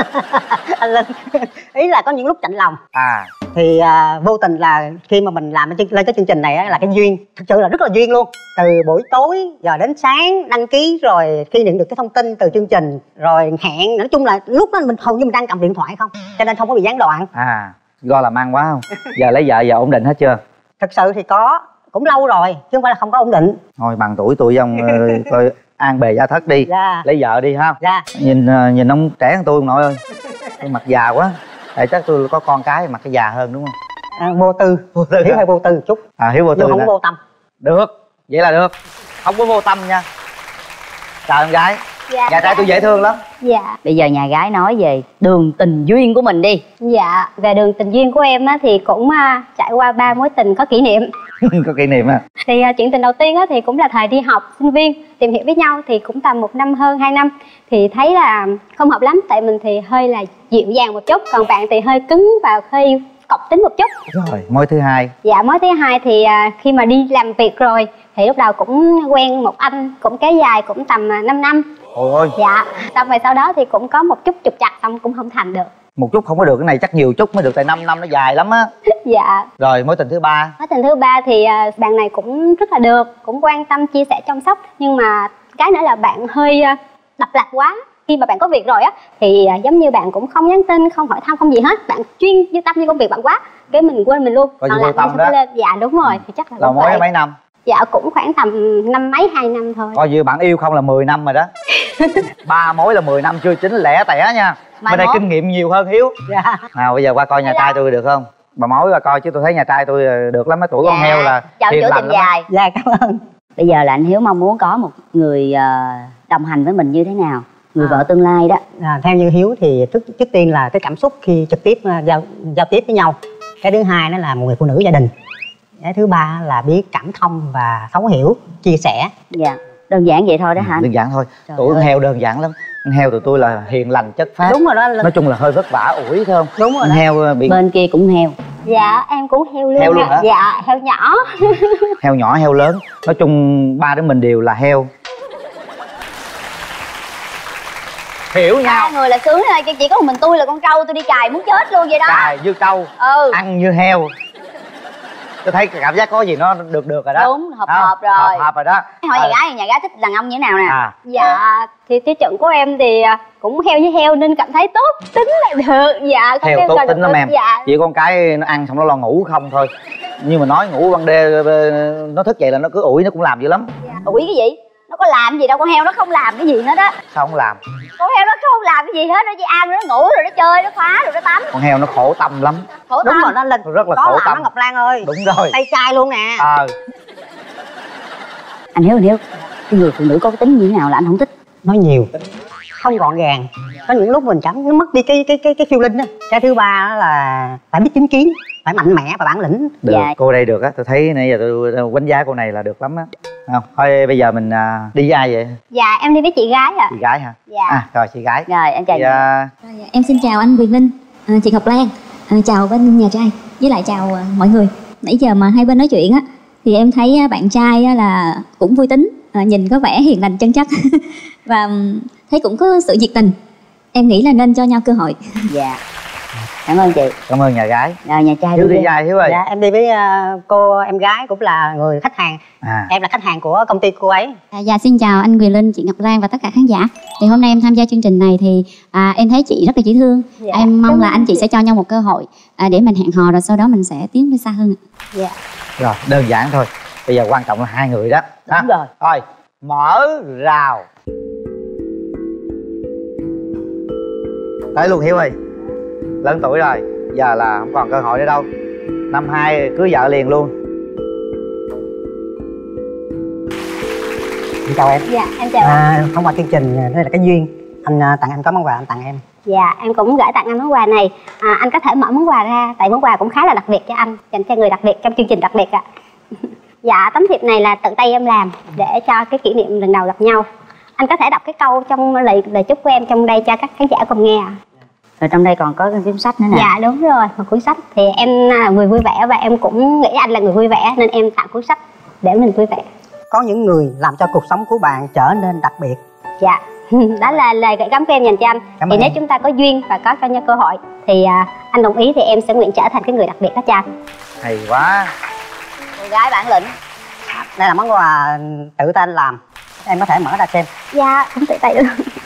anh Linh, ý là có những lúc chạnh lòng. Thì vô tình là khi mà mình làm lên cái chương trình này á, là cái duyên, thực sự là rất là duyên luôn. Từ buổi tối giờ đến sáng đăng ký, rồi khi nhận được cái thông tin từ chương trình rồi hẹn, nói chung là lúc đó mình hầu như mình đang cầm điện thoại không, cho nên không có bị gián đoạn. Do làm ăn quá không? Giờ lấy vợ giờ ổn định hết chưa? Thực sự thì cũng lâu rồi chứ không phải là không có ổn định. Thôi bằng tuổi tôi với ông coi an bề gia thất đi. Dạ. Lấy vợ đi ha. Dạ. Nhìn ông trẻ hơn tôi ông nội ơi. Tôi mặt già quá. Tại chắc tôi có con cái mặt cái già hơn đúng không? Vô tư. Hiếu hơi vô tư một chút. Hiếu vô tư nhưng không vô tâm. Được, vậy là được. Không có vô tâm nha. Chào em gái. Dạ. Nhà trai tôi dễ thương lắm. Dạ. Bây giờ nhà gái nói về đường tình duyên của mình đi. Dạ, về đường tình duyên của em á, thì cũng trải qua 3 mối tình có kỷ niệm. Có kỷ niệm à? Thì chuyện tình đầu tiên á, thì cũng là thời đi học sinh viên, tìm hiểu với nhau thì cũng tầm 1 năm hơn 2 năm. Thì thấy là không hợp lắm, tại mình thì hơi là dịu dàng một chút, còn bạn thì hơi cứng và hơi cọc tính một chút. Rồi, mối thứ hai. Dạ, mối thứ hai thì khi mà đi làm việc rồi thì lúc đầu cũng quen một anh cũng kéo dài cũng tầm 5 năm. Ôi ôi. Dạ, xong rồi sau đó thì cũng có một chút trục trặc, xong cũng không thành được. Một chút không có được, cái này chắc nhiều chút mới được, tại 5 năm nó dài lắm á. Dạ. Rồi mối tình thứ ba. Mối tình thứ ba thì bạn này cũng rất là được, cũng quan tâm chia sẻ chăm sóc, nhưng mà cái nữa là bạn hơi độc lập quá. Khi mà bạn có việc rồi á thì giống như bạn cũng không nhắn tin, không hỏi thăm, không gì hết, bạn chuyên vô tâm như công việc bạn quá, cái mình quên mình luôn. Còn vô tâm đó. Lên. Dạ đúng rồi, thì chắc là mối mấy năm? Dạ cũng khoảng tầm 5 mấy 2 năm thôi. Coi như bạn yêu không là 10 năm rồi đó. 3 mối là 10 năm chưa chính lẻ tẻ nha. Bên đây kinh nghiệm nhiều hơn Hiếu. Dạ. Nào bây giờ qua coi nhà trai tôi được không? Bà mối qua coi chứ tôi thấy nhà trai tôi được lắm, mấy tuổi con heo là hiền lành lắm. Dài. Dạ cảm ơn. Bây giờ là anh Hiếu mong muốn có một người đồng hành với mình như thế nào? Người vợ tương lai đó. Theo như Hiếu thì trước tiên là cái cảm xúc khi trực tiếp giao tiếp với nhau. Cái thứ hai nó là một người phụ nữ gia đình. Cái thứ ba là biết cảm thông và thấu hiểu, chia sẻ. Dạ, đơn giản vậy thôi đó hả? Đơn giản thôi. Trời Tuổi con ơi. heo đơn giản lắm. Con heo tụi tôi là hiền lành chất phác. Đúng rồi đó. Nói chung là hơi vất vả ủi phải không? Đúng rồi đó. Heo bị... Bên kia cũng heo. Dạ em cũng heo luôn. Heo luôn hả? Dạ heo nhỏ. Heo nhỏ heo lớn. Nói chung ba đứa mình đều là heo. Hiểu nhau. Hai người là sướng rồi, chỉ có một mình tôi là con trâu, tôi đi cày muốn chết luôn vậy đó. Cày như trâu, ăn như heo. Tôi thấy cảm giác có gì nó được rồi đó. Đúng, hợp rồi. Hợp rồi đó. Hỏi nhà gái thích đàn ông như thế nào nè? Dạ thì tiêu chuẩn của em thì cũng heo với heo nên cảm thấy tốt tính là được. Dạ heo tốt tính lắm em. Dạ. Chỉ con cái nó ăn xong nó lo ngủ không thôi. Nhưng mà nói ngủ ban đêm nó thức dậy là nó cứ ủi, nó cũng làm dữ lắm. Ủi cái gì? Nó có làm gì đâu, con heo nó không làm cái gì nữa đó. Sao không làm? Con heo nó không làm cái gì hết, nó chỉ ăn, nó ngủ rồi nó chơi, nó phá rồi nó tắm. Con heo nó khổ tâm lắm. Khổ Đúng tâm. rồi, nó lên Rất là có khổ làm tâm đó Ngọc Lan ơi. Đúng rồi. Tay trai luôn nè. Anh Hiếu, cái người phụ nữ có cái tính như thế nào là anh không thích? Nói nhiều, không gọn gàng. Có những lúc mình cảm nó mất đi cái feeling đó. Cái thứ ba đó là phải biết chính kiến, phải mạnh mẽ và bản lĩnh. Được, Dạ. cô đây được á, tôi thấy nãy giờ tôi đánh giá cô này là được lắm á. Không, thôi bây giờ mình đi với ai vậy? Dạ em đi với chị gái ạ. Chị gái hả? Dạ. Rồi chị gái. Rồi em chào Thì, chị. Em xin chào anh Quyền Linh, chị Ngọc Lan, chào bên nhà trai, với lại chào mọi người. Nãy giờ mà hai bên nói chuyện á, thì em thấy bạn trai á là cũng vui tính, nhìn có vẻ hiền lành chân chất và thấy cũng có sự nhiệt tình. Em nghĩ là nên cho nhau cơ hội. Dạ. Cảm ơn chị. Cảm ơn nhà gái. Rồi nhà trai Hiếu đi đi. với ai Hiếu ơi? Dạ em đi với cô em gái cũng là người khách hàng. Em là khách hàng của công ty cô ấy. Dạ xin chào anh Quyền Linh, chị Ngọc Lan và tất cả khán giả. Thì hôm nay em tham gia chương trình này thì em thấy chị rất là dễ thương. Dạ. Em mong là anh chị sẽ cho nhau một cơ hội để mình hẹn hò rồi sau đó mình sẽ tiến đi xa hơn. Dạ. Rồi đơn giản thôi. Bây giờ quan trọng là hai người đó. Đúng rồi. Thôi mở rào. Tới luôn Hiếu ơi. Lớn tuổi rồi, giờ là không còn cơ hội nữa đâu. Năm 2 cưới vợ liền luôn. Em chào em. Dạ em chào anh. Thông qua chương trình đây là cái duyên. Anh tặng em có món quà, anh tặng em. Dạ em cũng gửi tặng anh món quà này. Anh có thể mở món quà ra, tại món quà cũng khá là đặc biệt cho anh, dành cho người đặc biệt trong chương trình đặc biệt ạ. Dạ tấm thiệp này là tự tay em làm để cho cái kỷ niệm lần đầu gặp nhau. Anh có thể đọc cái câu trong lời chúc của em trong đây cho các khán giả cùng nghe ạ. Rồi trong đây còn có cái cuốn sách nữa nè. Dạ đúng rồi, một cuốn sách. Thì em là người vui vẻ và em cũng nghĩ anh là người vui vẻ nên em tặng cuốn sách để mình vui vẻ. Có những người làm cho cuộc sống của bạn trở nên đặc biệt. Dạ, đó là lời gửi gắm của em dành cho anh. Cảm thì ơn nếu em. chúng ta có duyên và có cho nhau cơ hội thì anh đồng ý thì em sẽ nguyện trở thành cái người đặc biệt đó cho anh. Hay quá. Cô gái bản lĩnh. Đây là món quà tự tay anh làm. Em có thể mở ra xem. Dạ, cũng tự tay được.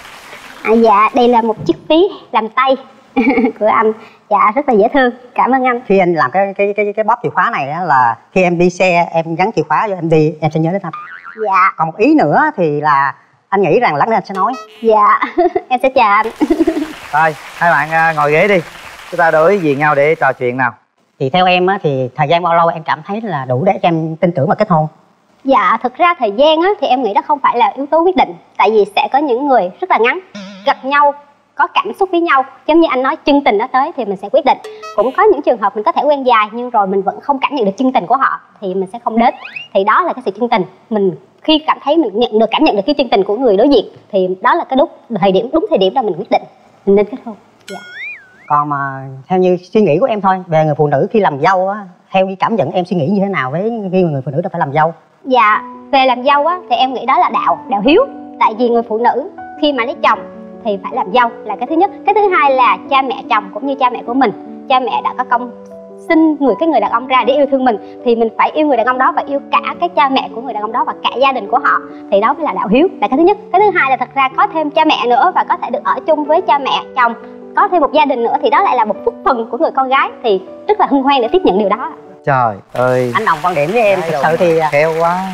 Dạ, đây là một chiếc ví làm tay của anh. Dạ, rất là dễ thương. Cảm ơn anh. Khi anh làm cái bóp chìa khóa này đó là khi em đi xe em gắn chìa khóa vô em đi em sẽ nhớ đến anh. Dạ. Còn một ý nữa thì là anh nghĩ rằng lát nữa anh sẽ nói. Dạ, em sẽ chào anh. Thôi hai bạn ngồi ghế đi. Chúng ta đối diện nhau để trò chuyện nào. Thì theo em á, thì thời gian bao lâu em cảm thấy là đủ để cho em tin tưởng vào kết hôn? Dạ, thực ra thời gian á, thì em nghĩ đó không phải là yếu tố quyết định. Tại vì sẽ có những người rất là ngắn, gặp nhau, có cảm xúc với nhau. Giống như anh nói, chân tình đã tới thì mình sẽ quyết định. Cũng có những trường hợp mình có thể quen dài nhưng rồi mình vẫn không cảm nhận được chân tình của họ thì mình sẽ không đến. Thì đó là cái sự chân tình. Mình khi cảm thấy mình cảm nhận được cái chân tình của người đối diện thì đó là cái đúng thời điểm là mình quyết định mình nên kết hôn. Dạ. Còn mà theo như suy nghĩ của em thôi, về người phụ nữ khi làm dâu á, theo cái cảm nhận em suy nghĩ như thế nào với khi người phụ nữ đã phải làm dâu? Dạ, về làm dâu á thì em nghĩ đó là đạo hiếu. Tại vì người phụ nữ khi mà lấy chồng thì phải làm dâu là cái thứ nhất. Cái thứ hai là cha mẹ chồng cũng như cha mẹ của mình, cha mẹ đã có công sinh cái người đàn ông ra để yêu thương mình thì mình phải yêu người đàn ông đó và yêu cả cái cha mẹ của người đàn ông đó và cả gia đình của họ, thì đó mới là đạo hiếu, là cái thứ nhất. Cái thứ hai là thật ra có thêm cha mẹ nữa và có thể được ở chung với cha mẹ chồng, có thêm một gia đình nữa thì đó lại là một phúc phần của người con gái, thì rất là hân hoan để tiếp nhận điều đó. Trời ơi, Anh đồng quan điểm với em, thật sự thì khéo quá.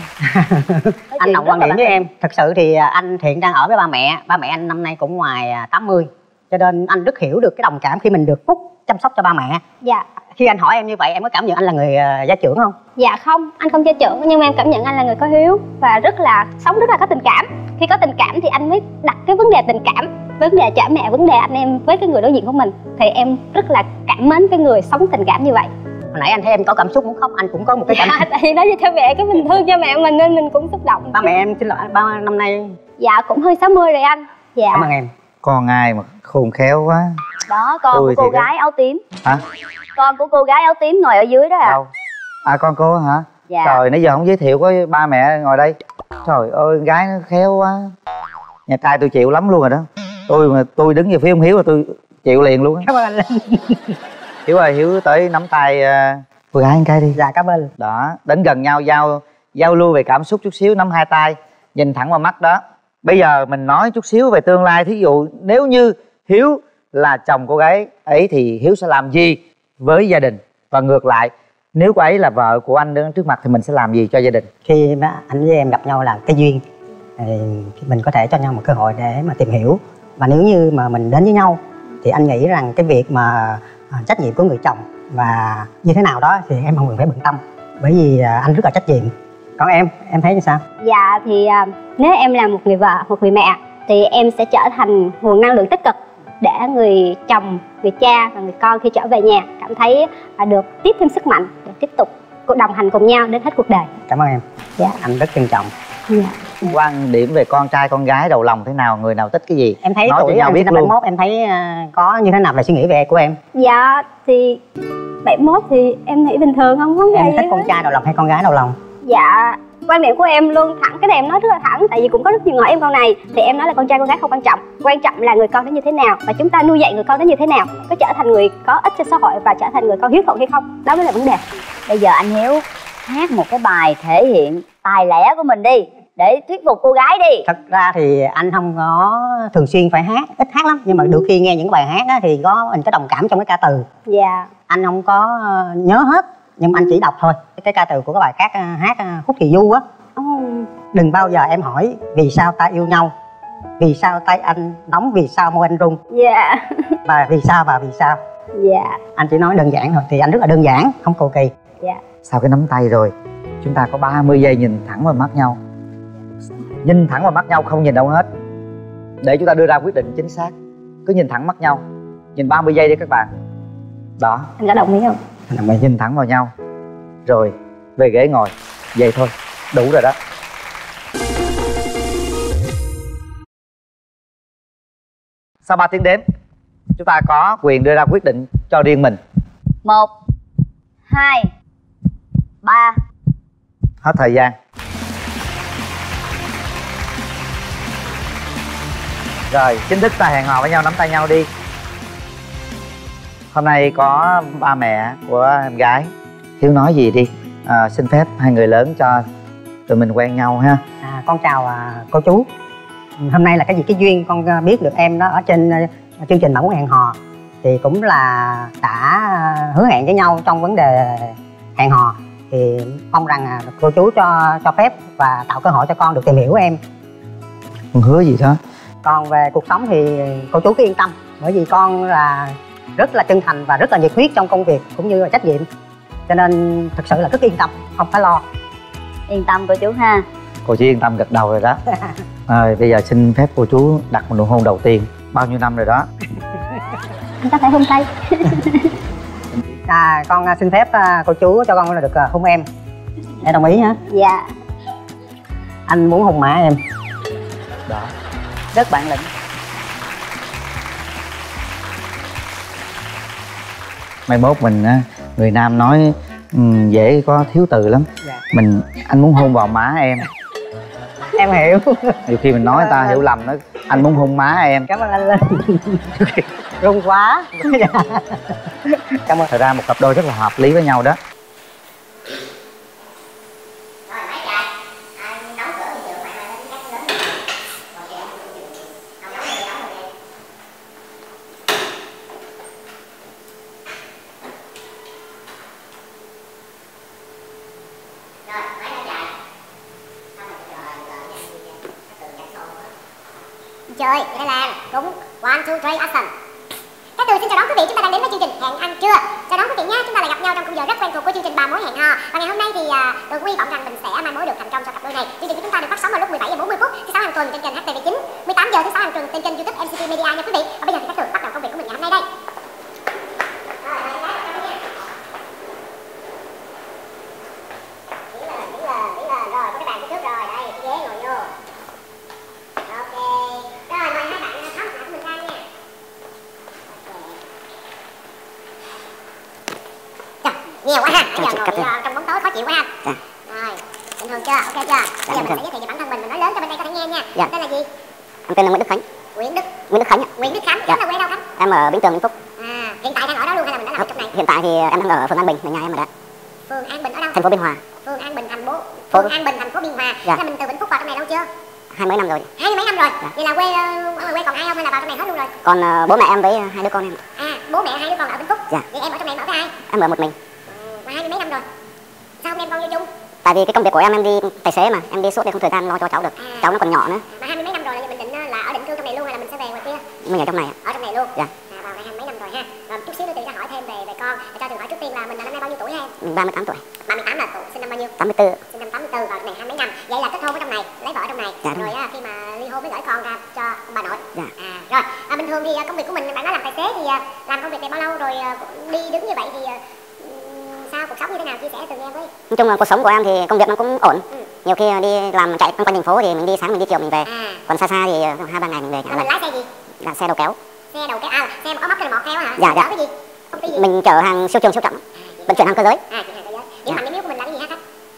anh đồng quan điểm với em, thật sự thì anh hiện đang ở với ba mẹ anh năm nay cũng ngoài 80, cho nên anh rất hiểu được cái đồng cảm khi mình được phúc chăm sóc cho ba mẹ. Dạ. Khi anh hỏi em như vậy em có cảm nhận anh là người gia trưởng không? Dạ không, anh không gia trưởng, nhưng mà em cảm nhận anh là người có hiếu và sống rất là có tình cảm. Khi có tình cảm thì anh mới đặt cái vấn đề tình cảm, vấn đề cha mẹ, vấn đề anh em với cái người đối diện của mình, thì em rất là cảm mến cái người sống tình cảm như vậy. Hồi nãy anh thấy em có cảm xúc muốn khóc, anh cũng có một cái cảm xúc. Tại vì nói cho mẹ cái mình thương cho mẹ mình nên mình cũng xúc động. Ba mẹ em xin lỗi, ba năm nay Dạ cũng hơi 60 rồi anh. Dạ. Cảm ơn em. Con ai mà khôn khéo quá. Đó, con Ôi, của cô thiệt á. gái áo tím. Hả? Con của cô gái áo tím ngồi ở dưới đó à. Đâu? À con cô hả? Dạ. Trời, nãy giờ không giới thiệu có ba mẹ ngồi đây. Trời ơi, con gái nó khéo quá. Nhà trai tôi chịu lắm luôn rồi đó. Tôi đứng về phía ông Hiếu là tôi chịu liền luôn á. Cảm ơn anh Linh. Hiếu ơi, Hiếu tới nắm tay cô gái một cái đi. Dạ cảm ơn. Đó, đến gần nhau giao lưu về cảm xúc chút xíu, nắm hai tay, nhìn thẳng vào mắt đó. Bây giờ mình nói chút xíu về tương lai. Thí dụ nếu như Hiếu là chồng cô gái ấy thì Hiếu sẽ làm gì với gia đình, và ngược lại Nếu cô ấy là vợ của anh đứng trước mặt thì mình sẽ làm gì cho gia đình? Khi mà anh với em gặp nhau là cái duyên thì mình có thể cho nhau một cơ hội để mà tìm hiểu. Và nếu như mà mình đến với nhau thì anh nghĩ rằng cái việc mà trách nhiệm của người chồng và như thế nào đó thì em không cần phải bận tâm, bởi vì anh rất là trách nhiệm. Còn em thấy như sao? Dạ thì nếu em là một người vợ, một người mẹ thì em sẽ trở thành nguồn năng lượng tích cực để người chồng, người cha và người con khi trở về nhà cảm thấy được tiếp thêm sức mạnh để tiếp tục đồng hành cùng nhau đến hết cuộc đời. Cảm ơn em. Dạ. Anh rất trân trọng. Dạ. Quan điểm về con trai con gái đầu lòng thế nào, người nào thích cái gì? Em thấy nói tuổi cho nhau biết năm luôn. 71 em thấy có như thế nào về suy nghĩ về của em? Dạ thì 71 thì em nghĩ bình thường, không vấn đề Em gì thích con hết. trai đầu lòng hay con gái đầu lòng? Dạ quan điểm của em luôn thẳng, cái này em nói rất là thẳng, tại vì cũng có rất nhiều người hỏi em câu này thì em nói là con trai con gái không quan trọng là người con đó như thế nào và chúng ta nuôi dạy người con đó như thế nào, có trở thành người có ích cho xã hội và trở thành người con hiếu thuận hay không, đó mới là vấn đề. Bây giờ anh Hiếu hát một cái bài thể hiện tài lẻ của mình đi để thuyết phục cô gái đi. Thật ra thì anh không có thường xuyên phải hát, ít hát lắm, nhưng mà đôi khi nghe những bài hát á, thì có mình có đồng cảm trong cái ca từ. Dạ. Anh không có nhớ hết, nhưng mà anh chỉ đọc thôi. Cái ca từ của cái bài khác hát Khúc Thì Du á. Đừng bao giờ em hỏi vì sao ta yêu nhau, vì sao tay anh nóng, vì sao môi anh run. Dạ. Và vì sao. Dạ. Anh chỉ nói đơn giản thôi, thì anh rất là đơn giản, không cầu kỳ. Dạ. Sau cái nắm tay rồi, chúng ta có 30 giây nhìn thẳng vào mắt nhau. Nhìn thẳng vào mắt nhau, không nhìn đâu hết, để chúng ta đưa ra quyết định chính xác. Cứ nhìn thẳng mắt nhau, nhìn 30 giây đi các bạn. Đó. Anh có đồng ý không? Anh đồng ý. Nhìn thẳng vào nhau, rồi về ghế ngồi. Vậy thôi, đủ rồi đó. Sau 3 tiếng đếm, chúng ta có quyền đưa ra quyết định cho riêng mình. 1, 2, 3. Hết thời gian. Rồi, chính thức ta hẹn hò với nhau, nắm tay nhau đi. Hôm nay có ba mẹ của em gái. Hiếu nói gì đi, xin phép hai người lớn cho tụi mình quen nhau ha. Con chào cô chú. Hôm nay là cái gì cái duyên con biết được em đó ở trên chương trình Bạn Muốn Hẹn Hò thì cũng là đã hứa hẹn với nhau trong vấn đề hẹn hò, thì mong rằng cô chú cho phép và tạo cơ hội cho con được tìm hiểu em. Con hứa gì đó. Còn về cuộc sống thì cô chú cứ yên tâm, bởi vì con là rất là chân thành và rất là nhiệt huyết trong công việc cũng như là trách nhiệm, cho nên thực sự là rất yên tâm, không phải lo. Yên tâm cô chú ha. Cô chỉ yên tâm gật đầu rồi đó. Rồi bây giờ xin phép cô chú đặt một nụ hôn đầu tiên. Bao nhiêu năm rồi đó? Anh có thể hôn tay. Con xin phép cô chú cho con được hôn em. Em đồng ý hả? Dạ. Anh muốn hôn má em. Đó. Rất bản lĩnh. Mai mốt mình người nam nói dễ có thiếu từ lắm. Dạ. Anh muốn hôn vào má em. Em hiểu. Nhiều khi mình nói người ta hiểu lầm, nói anh muốn hôn má em. Cảm ơn anh Linh. Run quá. Cảm ơn. Thật ra một cặp đôi rất là hợp lý với nhau đó. Chơi, đây là đúng. 1, 2, 3, action. Các Tường xin chào đón quý vị, chúng ta đang đến với chương trình Hẹn Ăn Trưa. Chào đón quý vị nhé, chúng ta lại gặp nhau trong khung giờ rất quen thuộc của chương trình Ba Mối Hẹn Hò. Và ngày hôm nay thì Tường hy vọng rằng mình sẽ mai mối được thành công cho cặp đôi này. Chương trình của chúng ta được phát sóng vào lúc 17h40 thứ sáu hàng tuần trên kênh HTV9, 18h thứ sáu hàng tuần trên kênh YouTube MCT Media nha quý vị. Và bây giờ thì các Tường bắt đầu công việc của mình ngày hôm nay đây. Rồi, có cái bàn trước rồi, đây, cái ghế ngồi vô. Ok. Rồi, mời hai bạn tháo mặt nạ của mình ra nha. Trời, nhiều quá ha. Bây giờ ngồi trong bóng tối khó chịu quá ha. Rồi, bình thường chưa? Ok chưa? Bây giờ mình sẽ giới thiệu về bản thân mình nói lớn cho bên đây có thể nghe nha. Tên là gì? Em tên là Nguyễn Đức Khánh. Nguyễn Đức Khánh. Nguyễn Đức Khánh, là quê đâu Khánh? Em ở Vĩnh Tường, Vĩnh Phúc. Hiện tại đang ở đó luôn hay là mình đã làm ở trong này? Hiện tại thì em đang ở phường An Bình, là nhà em ở đó. Phường An Bình ở đâu? Thành phố Biên Hòa. Phường An Bình thành phố Biên Hòa. Là mình từ Vĩnh Phúc vào trong này lâu chưa? 20 mấy năm rồi. 20 mấy năm rồi. Vậy là quê còn ai không hay là vào trong này hết luôn rồi? Còn bố mẹ em với hai đứa con em. Bố mẹ hai đứa con ở Vĩnh Phúc. Dạ. Vậy em ở trong này ở với ai? Em ở một mình. Mà 20 mấy năm rồi. đem con vô chung? Tại vì cái công việc của em đi tài xế mà, em đi suốt để không thời gian lo cho cháu được. Cháu nó còn nhỏ nữa. Mà 20 mấy năm rồi là mình định là ở định cư trong này luôn hay là mình sẽ về ngoài kia? Mình ở trong này ạ. Ở trong này luôn. Dạ. Vào này 20 mấy năm rồi ha. Rồi chút xíu nữa tôi sẽ hỏi thêm về con. Cho tôi hỏi trước tiên là mình là năm nay bao nhiêu tuổi ha em? Mình 38 tuổi. 38 là tuổi, sinh năm bao nhiêu? 84. Sinh năm 84, vào này 20 mấy năm. Vậy là kết hôn ở trong này, lấy vợ ở trong này. Dạ, rồi á, khi mà ly hôn mới gửi con ra cho ông bà nội. Dạ. Rồi, bình thường thì công việc của mình bạn nói làm tài xế thì làm công việc này bao lâu rồi đi đứng như vậy thì sao, cuộc sống như thế nào, chia sẻ từng em với. Nói chung là cuộc sống của em thì công việc nó cũng ổn. Nhiều khi đi làm chạy quanh thành phố thì mình đi sáng mình đi chiều mình về. Còn xa xa thì 2-3 ngày mình về nhà. Mình lái xe gì? Là xe đầu kéo. Xe đầu kéo, xe mà có móc cái mọt theo hả? Dạ, dạ. Cái gì? Công ty gì? Mình chở hàng siêu trường siêu trọng, vận chuyển hàng cơ giới. Chuyển hàng cơ giới. Điểm mạnh điểm yếu của mình là cái gì hả khách?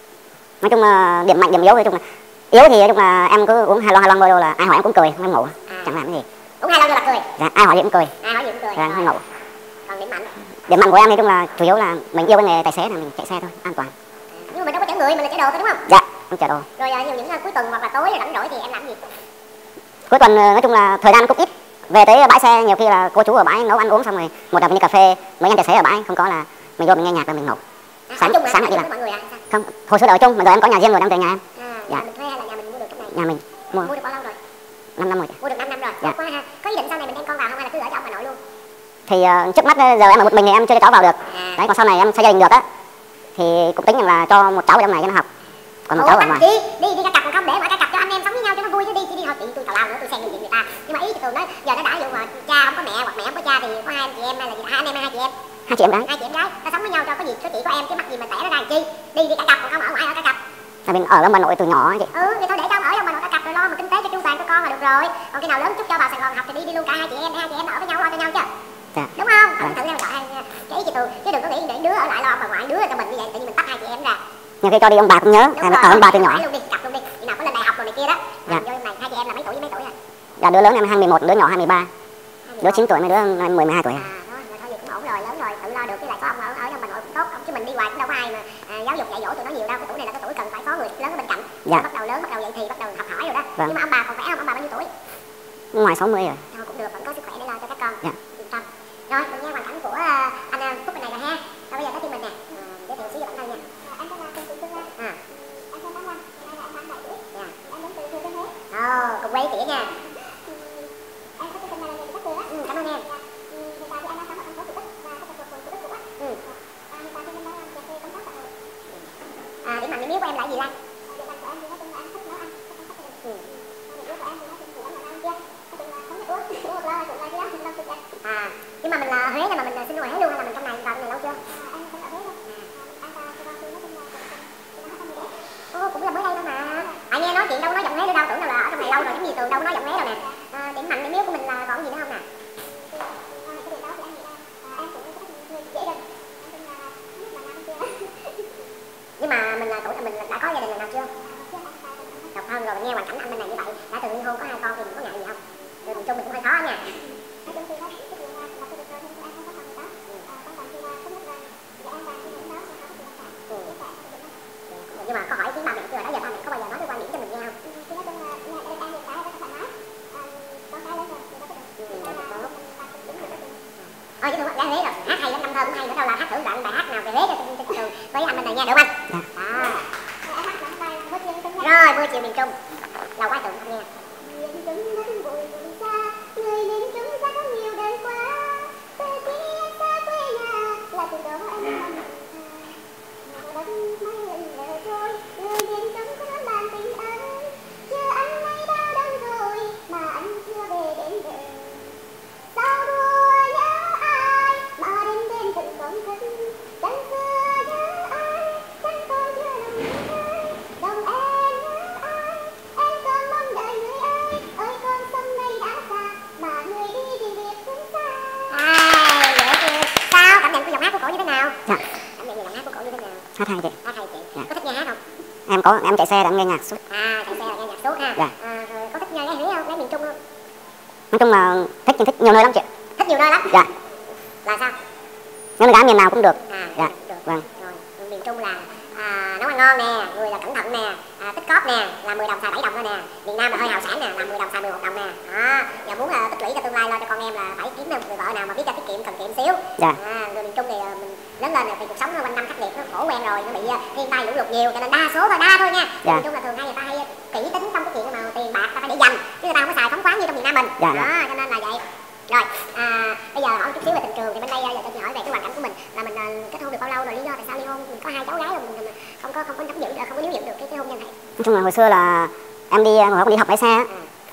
Nói chung là điểm mạnh điểm yếu, nói chung là yếu thì nói chung là em cứ uống hai lon bơ là ai hỏi em cũng cười, không ngủ, chẳng làm cái gì. Uống 2 lon là cười. Dạ, ai hỏi gì cũng cười. Ai hỏi gì cũng cười. Dạ, không ngủ. Còn điểm mạnh? Điểm mạnh của em nói chung là chủ yếu là mình yêu cái nghề tài xế là mình chạy xe thôi, an toàn. Nhưng mà mình đâu có chở người, mình là chở đồ thôi đúng không? Dạ, em chở đồ. Rồi nhiều những cuối tuần hoặc là tối rảnh rỗi thì em làm gì? Cuối tuần nói chung là thời gian cũng ít. Về tới bãi xe nhiều khi là cô chú ở bãi nấu ăn uống xong rồi một đợt mình đi cà phê, mấy anh tài xế ở bãi không có là mình vô mình nghe nhạc rồi mình ngủ. Sáng lại đi làm. Không, hồi xưa ở chung, mà giờ em có nhà riêng rồi đang về nhà em. Dạ. Mình thuê hay là nhà mình mua được trong này? Nhà mình mua. Mua được bao lâu rồi? 5 năm rồi. Mua được 5 năm rồi. Dạ. Quá ha. Có ý định sau này mình đem con vào không hay là cứ ở cho ông bà nội luôn? Thì trước mắt giờ em ở một mình thì em chưa cho cháu vào được. Đấy, còn sau này em xây gia đình được á thì cũng tính rằng là cho một cháu ở trong này cho nó học. Còn một cháu ở ngoài. Đi ra cặp còn không để mà ra cặp cho anh em sống với nhau cho nó vui chứ đi thôi tôi tào lao nữa tôi xen chuyện người ta. Nhưng mà ý tôi nói giờ nó đã dụ mà cha không có mẹ hoặc mẹ không có cha thì có 2 anh chị em hay là gì? 2 anh em hay 2 chị em? 2 chị em gái. 2 chị em gái. Ta sống với nhau cho có gì có chị có em chứ mắc gì mà tẻ nó ra làm chi? Đi cả cặp còn không ở ngoài ở cả cặp. Là mình ở với bà nội từ nhỏ chị. Thì thôi để cho ông ở trong bà nội cả cặp rồi lo mà kinh tế cho chu toàn cho con là được rồi. Còn khi nào lớn chút cho vào Sài Gòn học thì đi luôn cả 2 chị em ở với nhau lo cho nhau chứ. Dạ. Đúng không? Thử theo dõi cái ý chị tôi chứ đừng có nghĩ để đứa ở lại lo ông bà ngoại đứa cho mình như vậy tự nhiên mình tách 2 chị em ra. Nhiều khi cho đi ông bà cũng nhớ, ở ông bà từ nhỏ. Luôn đi, cặp luôn đi. Khi nào có lên đại học rồi này kia đó. Dạ. Vô này 2 chị em là mấy tuổi với mấy tuổi rồi? Dạ đứa lớn em 21, đứa nhỏ 23. Đứa 9 tuổi, mấy đứa 10 12 tuổi. Thôi thì cũng ổn rồi, lớn rồi, tự lo được, với lại có ông ở trong bà nội cũng tốt, chứ mình đi hoài cũng đâu có ai mà giáo dục dạy dỗ tụi nó nhiều đâu, cái tuổi này là cái tuổi cần phải có người lớn ở bên cạnh. Dạ. Bắt đầu lớn, bắt đầu dậy thì, bắt đầu học hỏi rồi đó. Vâng. Nhưng mà ông bà còn khỏe không? Ông bà bao nhiêu tuổi? Ngoài 60 rồi. Thôi cũng được, vẫn có sức khỏe để lo cho các con. Dạ. Yên tâm. Rồi, mình nghe hoàn cảnh của anh Phúc bên này rồi ha. Rồi bây giờ tới team mình nè. Giới thiệu xíu về bản thân nha. Anh tên là Trần Thị Phương Lan. Anh tên Đăng Lâm, hiện nay là anh 37 tuổi. Dạ. Em đến từ Thừa Thiên Huế. Cùng quay tỉa nha. Em có tên là Lê Thị Bắc Tường á. Cảm ơn em. Hiện tại thì em đang sống ở thành phố Thủ Đức và có thuộc phường Thủ Đức Cũ á. Hiện tại thì em đang làm về công tác xã hội. Điểm mạnh điểm yếu của em là gì Lan? Điểm mạnh của em thì nói chung là em thích nấu ăn, thích chăm sóc gia đình. Điểm yếu của em thì nói chung là làm ăn kia. Nói chung là không biết uống một lon là cũng là kia, mình đâu được. Nhưng mà mình là Huế là mà mình sinh ở Huế luôn hay là mình trong này vào trong này lâu chưa? Em sinh ở Huế luôn. Anh vào Sài Gòn thì nói chung là cũng là mới đây thôi mà. Nghe nói chuyện đâu có nói giọng Huế nữa đâu, tưởng đâu là ở trong này lâu rồi, giống như Tường đâu có nói giọng Huế đâu nè. Điểm mạnh điểm yếu của mình là còn gì nữa không nè? Nhưng mà mình là tuổi mình đã có gia đình lần nào chưa? Độc thân rồi, nghe hoàn cảnh anh bên này như vậy, đã từng ly hôn có 2 con thì mình có ngại gì không? Rồi mình chung mình cũng hơi khó nha. Nhưng mà có hỏi tiếng ba mẹ chưa? Đó giờ ba mẹ có bao giờ nói cái quan điểm cho mình nghe không? Thì nói chung là em hiện tại rất là thoải mái. Con cái lớn rồi, người ta có được. Chứ đừng gái Huế rồi, hát hay lắm, năm thơ cũng hay nữa đâu, là hát thử đoạn bài hát nào về Huế cho Tường với anh bên này nha, được không anh? Rồi, Mưa Chiều Miền Trung. Lâu quá Tường không nghe. Miền Trung nó từng bụi đường xa, người miền Trung ra có nhiều đời quá. Từ khi em xa quê nhà, là từ đó em mong đất mây lờ trôi, người miền Trung có đón bàn tình ơi. Chưa anh nay bao đông rồi, mà anh chưa về đến đời. Sao đùa nhớ ai, mà đến đêm từng con thân. Chẳng xưa nhớ ai, chẳng còn chưa lòng người ơi. Đồng em nhớ ai, em còn mong đợi người ơi. Ơi con sông này đã xa, mà người đi thì biệt cũng xa. Dễ thương. Sao? Cảm nhận của giọng hát của cổ như thế nào? Dạ. Cảm nhận giọng hát của cổ như thế nào? Hát hay chị. Hát hay chị. Dạ. Có thích nghe hát không? Em chạy xe để em nghe nhạc suốt. Chạy xe là nghe nhạc suốt ha. Dạ. Rồi có thích nghe Huế không? Nghe miền Trung không? Nói chung là thích nhiều nơi lắm chị. Thích nhiều nơi lắm? Dạ. Là sao? Nếu là gái miền nào cũng được. Dạ. Được. Vâng. Rồi miền Trung là nấu ăn ngon nè, người là cẩn thận nè, tích cóp nè, là 10 đồng xài 7 đồng thôi nè. Miền Nam là hơi hào sản nè, là 10 đồng xài 11 đồng nè. Giờ muốn tích lũy cho tương lai lo cho con em là phải kiếm một người vợ nào mà biết cho tiết kiệm cần kiệm xíu. Dạ. Người miền Trung thì mình lớn lên rồi thì cuộc sống quanh năm khắc nghiệt nó khổ quen rồi, bị thiên tai lũ lụt nhiều, cho nên đa thôi nha. Nói chung là thường hay người ta hay kỹ tính trong cái chuyện mà tiền bạc ta phải để dành, chứ người ta không có xài phóng khoáng như trong miền Nam mình. Đó, cho nên là vậy. Rồi, bây giờ hỏi chút xíu về tình trường thì bên đây giờ tôi hỏi về cái hoàn cảnh của mình là mình kết hôn được bao lâu rồi, lý do tại sao ly hôn, mình có 2 cháu gái rồi mình không có nắm giữ được, không có níu giữ được cái hôn nhân này. Nói chung là hồi xưa là em đi học lái xe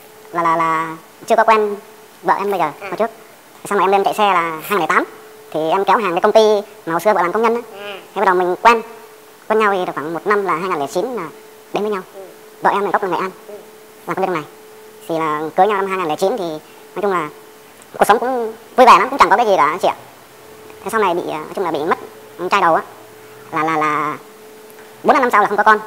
là chưa có quen vợ em bây giờ hồi trước. Xong rồi em lên chạy xe là 2008 thì em kéo hàng cái công ty mà hồi xưa vợ làm công nhân á. Thế bắt đầu mình quen nhau thì được khoảng 1 năm là 2009 là đến với nhau. Vợ em là gốc là Nghệ An, làm công ty trong này. Thì là cưới nhau năm 2009 thì nói chung là cuộc sống cũng vui vẻ lắm, cũng chẳng có cái gì cả chị ạ. Thế sau này nói chung là bị mất trai đầu á, là 4-5 năm sau là không có con.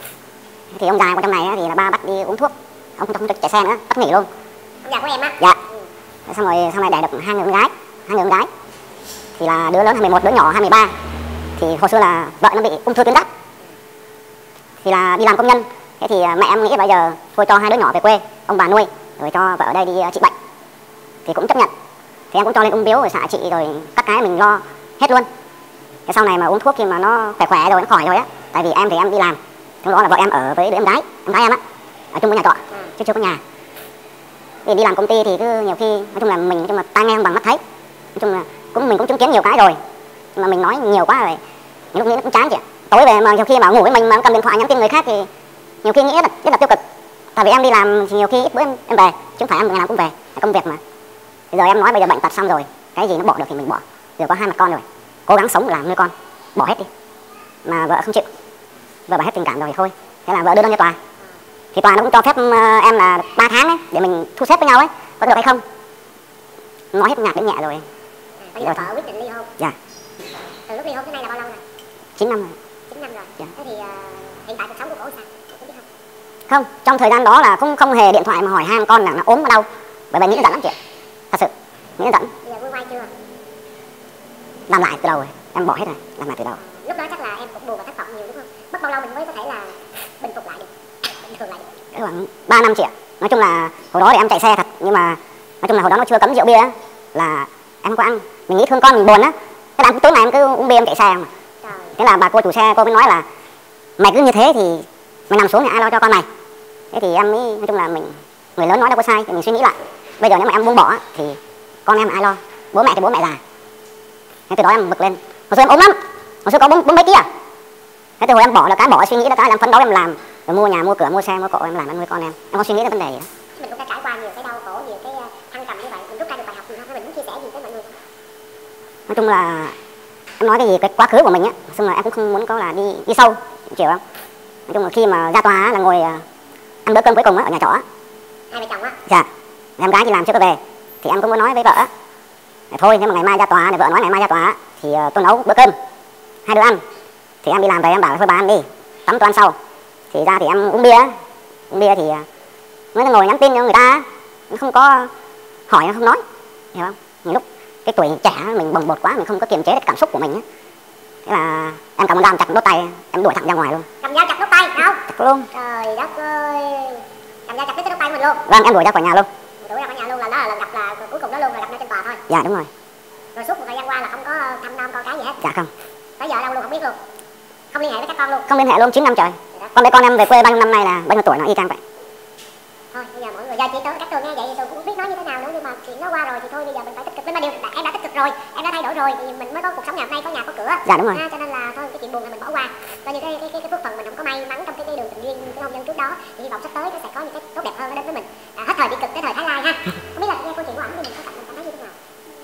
Thì ông già của trong này á, thì là ba bắt đi uống thuốc, ông không được chạy xe nữa, bắt nghỉ luôn. Ông già của em á? Dạ. Xong rồi sau này đẻ được 2 người con gái. Thì là đứa lớn 21, đứa nhỏ 23. Thì hồi xưa là vợ nó bị ung thư tuyến giáp. Thì là đi làm công nhân. Thế thì mẹ em nghĩ bây giờ thôi cho 2 đứa nhỏ về quê ông bà nuôi, rồi cho vợ ở đây đi trị bệnh. Thì cũng chấp nhận. Thì em cũng cho lên ung biếu rồi xạ trị rồi các cái mình lo hết luôn. Thế sau này mà uống thuốc khi mà nó khỏe rồi, nó khỏi rồi á. Tại vì em thì em đi làm, lúc đó là vợ em ở với đứa em gái em á, ở chung với nhà trọ chứ chưa có nhà. Thì đi làm công ty thì cứ nhiều khi nói chung là tai nghe bằng mắt thấy, nói chung là mình cũng chứng kiến nhiều cái rồi, nhưng mà mình nói nhiều quá rồi nhiều lúc nghĩ nó cũng chán chị ạ. Tối về mà nhiều khi mà ngủ với mình mà cầm điện thoại nhắn tin người khác thì nhiều khi nghĩ rất là tiêu cực. Tại vì em đi làm thì nhiều khi ít bữa em về, chứ không phải em ngày nào cũng về, là công việc mà. Bây giờ em nói bây giờ bệnh tật xong rồi, cái gì nó bỏ được thì mình bỏ. Giờ có 2 mặt con rồi, cố gắng sống làm nuôi con, bỏ hết đi. Mà vợ không chịu, vợ bỏ hết tình cảm rồi thì thôi. Thế là vợ đưa đơn cho tòa. Thì tòa nó cũng cho phép em là 3 tháng ấy, để mình thu xếp với nhau ấy, có được hay không. Nói hết nhạt đến nhẹ rồi. Bây giờ vợ quyết định ly hôn. Dạ. Từ lúc ly hôn tới nay là bao lâu rồi? 9 năm rồi. 9 năm rồi. Dạ. Thế thì hiện tại cuộc sống của cổ sao? Không, trong thời gian đó là không hề điện thoại mà hỏi han con là nó ốm ở đâu. Bởi vì nghĩ nó giận lắm chị ạ. Thật sự, nghĩ nó giận. Bây giờ vui vai chưa? Làm lại từ đầu rồi, em bỏ hết rồi, làm lại từ đầu. Lúc đó chắc là em cũng buồn và thất vọng nhiều đúng không? Mất bao lâu mình mới có thể là bình phục lại được, bình thường lại được? Khoảng 3 năm chị ạ. Nói chung là hồi đó thì em chạy xe thật, nhưng mà nói chung là hồi đó nó chưa cấm rượu bia á, là em không có ăn. Mình nghĩ thương con mình buồn á, thế là tối ngày em cứ uống bia em chạy xe mà. Thế là bà cô chủ xe cô mới nói là mày cứ như thế thì mày nằm xuống thì ai lo cho con mày. Thế thì em mới nói chung là mình, người lớn nói đâu có sai thì mình suy nghĩ lại. Bây giờ nếu mà em buông bỏ thì con em ai lo, bố mẹ thì bố mẹ già. Thế từ đó em bực lên. Hồi xưa em ốm lắm, hồi xưa có 40 mấy ký à. Thế từ hồi em bỏ là cái bỏ suy nghĩ là cái em phấn đấu em làm, rồi mua nhà mua cửa mua xe mua cộ em làm, em nuôi con em không suy nghĩ đến vấn đề gì đó. Mình cũng đã trải qua nhiều cái đau khổ, nhiều cái thăng trầm như vậy, mình rút ra được bài học gì không? Mình muốn chia sẻ gì với mọi người? Nói chung là em nói cái gì cái quá khứ của mình á, xong là em cũng không muốn có là đi sâu, chịu không? Nói chung là khi mà ra tòa là ngồi ăn bữa cơm cuối cùng á ở nhà trọ. Hai vợ chồng á? Dạ. Em gái thì làm chưa có về, thì em cũng muốn nói với vợ thôi nếu mà ngày mai ra tòa, để vợ nói ngày mai ra tòa thì tôi nấu bữa cơm 2 đứa ăn. Thì em đi làm về em bảo thôi bà ăn đi, tắm tôi ăn sau. Thì ra thì em uống bia thì mới ngồi nhắn tin cho người ta, nó không có hỏi, nó không nói, hiểu không? Nhiều lúc cái tuổi trẻ mình bồng bột quá, mình không có kiềm chế được cảm xúc của mình á. Thế là em cầm con dao chặt đốt tay, em đuổi thẳng ra ngoài luôn. Cầm dao chặt đốt tay đâu? Chặt luôn. Trời đất ơi, cầm dao chặt đứt cái đốt tay mình luôn. Vâng, em đuổi ra khỏi nhà luôn. Đuổi ra khỏi nhà luôn, là đó là lần gặp là cuối cùng đó luôn, là gặp nhau trên tòa thôi. Dạ đúng rồi. Rồi suốt một thời gian qua là không có thăm nom con cái gì hết. Dạ không. Tới giờ đâu luôn không biết luôn. Không liên hệ với các con luôn. Không liên hệ luôn, 9 năm trời. Con bé con em về quê bao nhiêu năm nay là bao nhiêu tuổi nó y chang vậy. Thôi bây giờ mọi người, giờ chị tới các tôi nghe vậy thì tôi cũng không biết nói như thế nào nữa, nhưng mà chuyện nó qua rồi thì thôi bây giờ mình phải tích cực lên. Mà điều em đã tích cực rồi, em đã thay đổi rồi thì mình mới có cuộc sống ngày hôm nay, có nhà có cửa. Dạ đúng rồi. Cho nên là thôi cái chuyện buồn là mình bỏ qua. Coi như cái phước phần mình không có may mắn trong cái đường tình duyên, cái hôn nhân trước đó, thì hy vọng sắp tới nó sẽ có những cái tốt đẹp hơn đến với mình. Hết thời bị cực tới thời Thái Lai ha. Không biết là nghe câu chuyện của ảnh thì mình có cảm thấy như thế nào?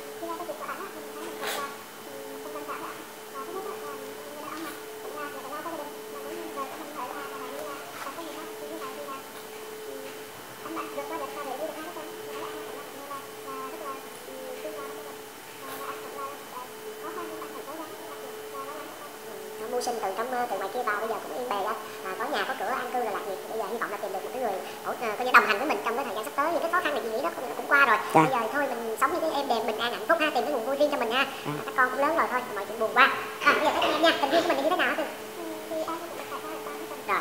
Mưu sinh từ ngoài kia vào, bây giờ cũng yên bề ra, có nhà có cửa an cư là lạc nghiệp. Bây giờ hy vọng là tìm được một cái người coi như đồng hành với mình trong cái thời gian sắp tới. Những cái khó khăn này gì đó cũng qua rồi. Dạ. Bây giờ thôi mình sống như cái êm đềm bình an hạnh phúc ha, tìm cái nguồn vui riêng cho mình ha. Các con cũng lớn rồi thôi, mọi chuyện buồn qua. Bây giờ các em nha, tình duyên của mình như thế nào hả? Rồi.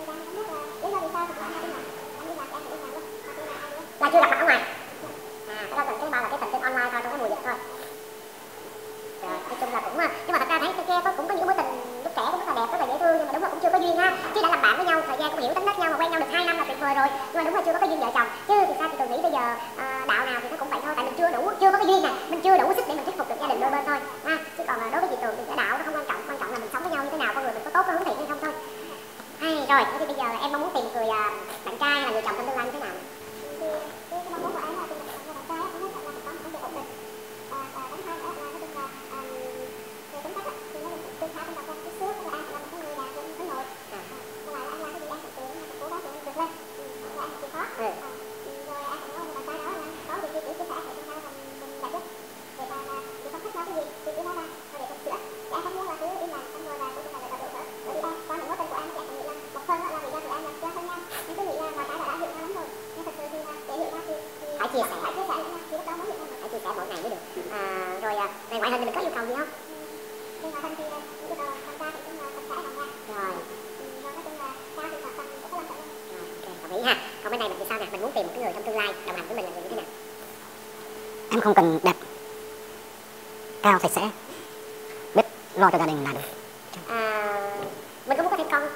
Là chưa gặp mặt ở ngoài. Cái đó cái bao là cái tình online thôi, trong cái mùa dịch thôi. Rồi, nói chung là cũng, nhưng mà thật ra thấy cái kia cũng có những mối tình lúc trẻ cũng rất là đẹp, rất là dễ thương, nhưng mà đúng là cũng chưa có duyên ha. Chứ đã làm bạn với nhau, thời gian cũng hiểu tính nết nhau, mà quen nhau được 2 năm là tuyệt vời rồi. Nhưng mà đúng là chưa có cái duyên vợ chồng. Chứ thì sao thì tôi nghĩ bây giờ đạo nào thì nó cũng vậy thôi, tại mình chưa có cái duyên này, mình chưa đủ sức để mình thuyết phục được gia đình đôi bên thôi. Ha, chứ còn đối với chị Tường thì cái đạo nó không quan trọng là mình sống với nhau như thế nào, con người mình có tốt có hướng thiện hay không thôi. Hay rồi, thế thì bây giờ là em mong muốn tìm một người bạn trai hay là người chồng trong tương lai như thế nào? Cái mong muốn của em là tìm một bạn trai nó thật là có một công việc ổn định. Và thứ hai nữa là nói chung là về tính cách thì nó tương khá trong chút xíu, là anh là một cái người là cũng hướng nội. Còn lại là anh làm cái gì anh cũng cố gắng để vượt lên. Là anh chịu khó. Rồi anh cũng có một bạn trai đó là có việc chia sẻ để chúng ta cùng giải quyết. Vậy mà chị không thích nói cái gì thì cứ nói ra rồi để mình sửa. Thì anh không muốn là cứ im lặng, xong rồi là cũng phải là đủ sở. Bởi vì qua những mối tình của anh thì anh nghĩ là một phần là vì do tụi em là chơi thân nhau. Nhưng cứ nghĩ là mọi cái đã hiểu nhau lắm rồi. Nhưng thật sự thì là để hiểu nhau thì phải chia sẻ với nhau, thì lúc đó mới hiểu nhau. Phải chia sẻ mỗi ngày mới được. Rồi về ngoại hình thì mình có yêu cầu gì không? Về ngoại hình thì yêu cầu tham gia thì cũng là sạch sẽ gọn gàng. Rồi nói chung là cao thì khoảng tầm 1m55 trở lên. Rồi ok, đồng ý ha. Còn bên này mình thì sao nè, mình muốn tìm một cái người trong tương lai đồng hành với mình là người như thế nào? Em không cần đẹp, cao, sạch sẽ, biết lo cho gia đình là được. Mình có muốn có thêm con?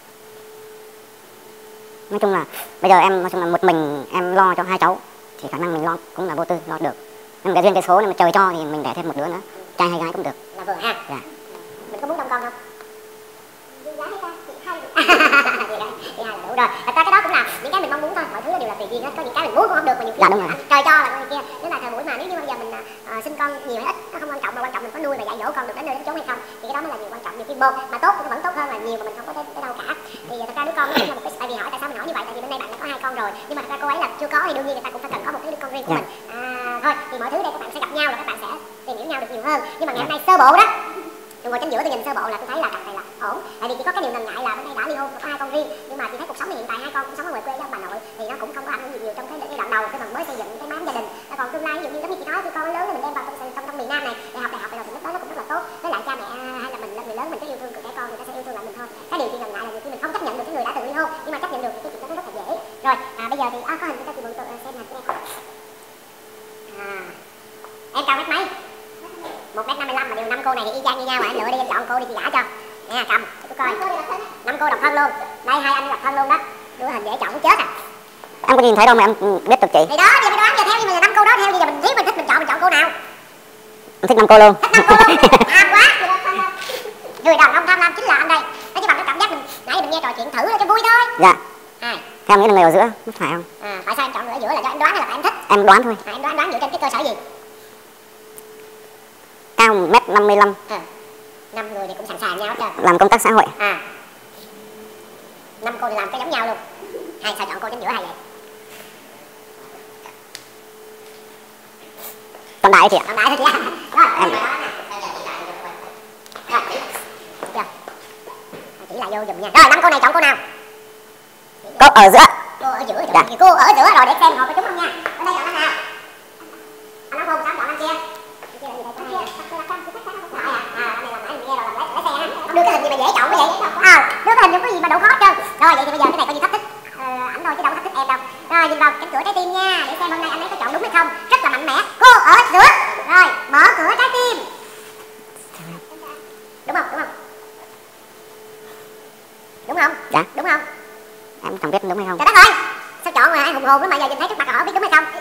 Nói chung là bây giờ em một mình em lo cho 2 cháu thì khả năng mình lo cũng là vô tư, lo được. Nhưng mà cái duyên cái số này mà trời cho thì mình đẻ thêm một đứa nữa, trai hay gái cũng được. Là vừa ha. Dạ. Mình có muốn đông con không? Duyên gái hay ta? Thì hai là đủ rồi. Thật ra cái đó cũng là những cái mình mong muốn thôi, mọi thứ đều là tùy duyên hết. Có những cái mình muốn cũng không được, mà nhiều khi trời cho là con kia. Nếu là thời buổi mà nếu như bây giờ mình sinh con nhiều hay ít nó không quan trọng, mà quan trọng mình có nuôi và dạy dỗ con được đến nơi đến chốn hay không, thì cái đó mới là điều quan trọng. Nhiều khi một mà tốt thì vẫn tốt hơn là nhiều mà mình không có cái đâu cả. Thì thật ra đứa con nó là một cái, tại vì hỏi tại sao mình hỏi như vậy, tại vì bên đây bạn đã có 2 con rồi, nhưng mà thật ra cô ấy là chưa có thì đương nhiên người ta cũng phải cần có một cái đứa con riêng của mình. Thôi thì mọi thứ đây các bạn sẽ gặp nhau và các bạn sẽ tìm hiểu nhau được nhiều hơn. Nhưng mà ngày hôm nay sơ bộ đó, tôi ngồi chính giữa tôi nhìn sơ bộ là tôi thấy là cảm thấy là ổn. Tại vì chỉ có cái điều ngần ngại là bên đây đã ly hôn và có 2 con riêng, nhưng mà chị thấy cuộc sống hiện tại 2 con cũng sống ở ngoài quê với ông bà nội thì nó cũng không có ảnh hưởng gì nhiều trong cái giai đoạn đầu khi mà mới xây dựng cái mái gia đình. Còn tương lai ví dụ như giống như chị nói, khi con nó lớn thì mình đem vào trong miền Nam này để học đại học rồi thì lúc đó nó cũng rất là tốt. Với lại cha mẹ hay là mình người lớn mình có yêu thương của trẻ con, người ta sẽ yêu thương lại mình thôi. Cái điều chị ngần ngại là nhiều khi mình không chấp nhận được cái người đã từng ly hôn, nhưng mà chấp nhận được thì cái chuyện đó nó rất là dễ. Rồi bây giờ thì có hình cho chị mượn xem hình cho em. Em cao mét mấy? 1m55 mà đều 5 cô này thì y chang như nhau, mà anh lựa đi, em chọn cô đi chị gả cho. Nè cầm tôi coi 5 cô độc thân luôn, đây 2 anh độc thân luôn đó, đưa hình dễ chọn cũng chết à. Em có nhìn thấy đâu mà em biết được chị. Thì đó giờ mới đoán giờ theo, nhưng mà 5 cô đó theo, giờ mình thích mình chọn cô nào. Em thích 5 cô luôn. Thích 5 cô luôn. Tham quá. Người đàn ông tham lam chính là anh đây. Nói chứ bằng cái cảm giác mình nãy mình nghe trò chuyện thử cho vui thôi. Dạ. Theo em nghĩ là người ở giữa, phải không? Tại sao em chọn người ở giữa, là do em đoán hay là tại em thích? Em đoán thôi. Em đoán dựa trên cái cơ sở gì? Cao 1m55. 5 người thì cũng sẵn sàng nhau hết trơn. Làm công tác xã hội. 5 cô thì làm cái giống nhau luôn. Hay sao chọn cô chính giữa hay vậy? Chọn đại chị ạ. Chọn đại thôi chị ạ. Rồi em chỉ là vô dùm nha. Rồi 5 cô này chọn cô nào? Cô ở giữa. Cô ở giữa. Dạ. Cô ở giữa rồi để xem họ có trúng không nha. Ở đây chọn anh nào? Anh nói không, sao chọn anh kia? Đưa cái hình gì mà dễ chọn quá vậy? Đưa cái hình không có gì mà đủ khó hết trơn. Rồi vậy thì bây giờ cái này coi như thách thức ảnh thôi chứ đâu có thách thức em đâu. Rồi nhìn vào cánh cửa trái tim nha, để xem hôm nay anh ấy có chọn đúng hay không. Rất là mạnh mẽ. Cô ở giữa. Rồi mở cửa trái tim. Đúng không? Đúng không? Dạ. Đúng không? Em không biết đúng hay không. Trời đất ơi, sao chọn mà ai hùng hồn lắm mà giờ nhìn thấy trước mặt họ biết đúng hay không?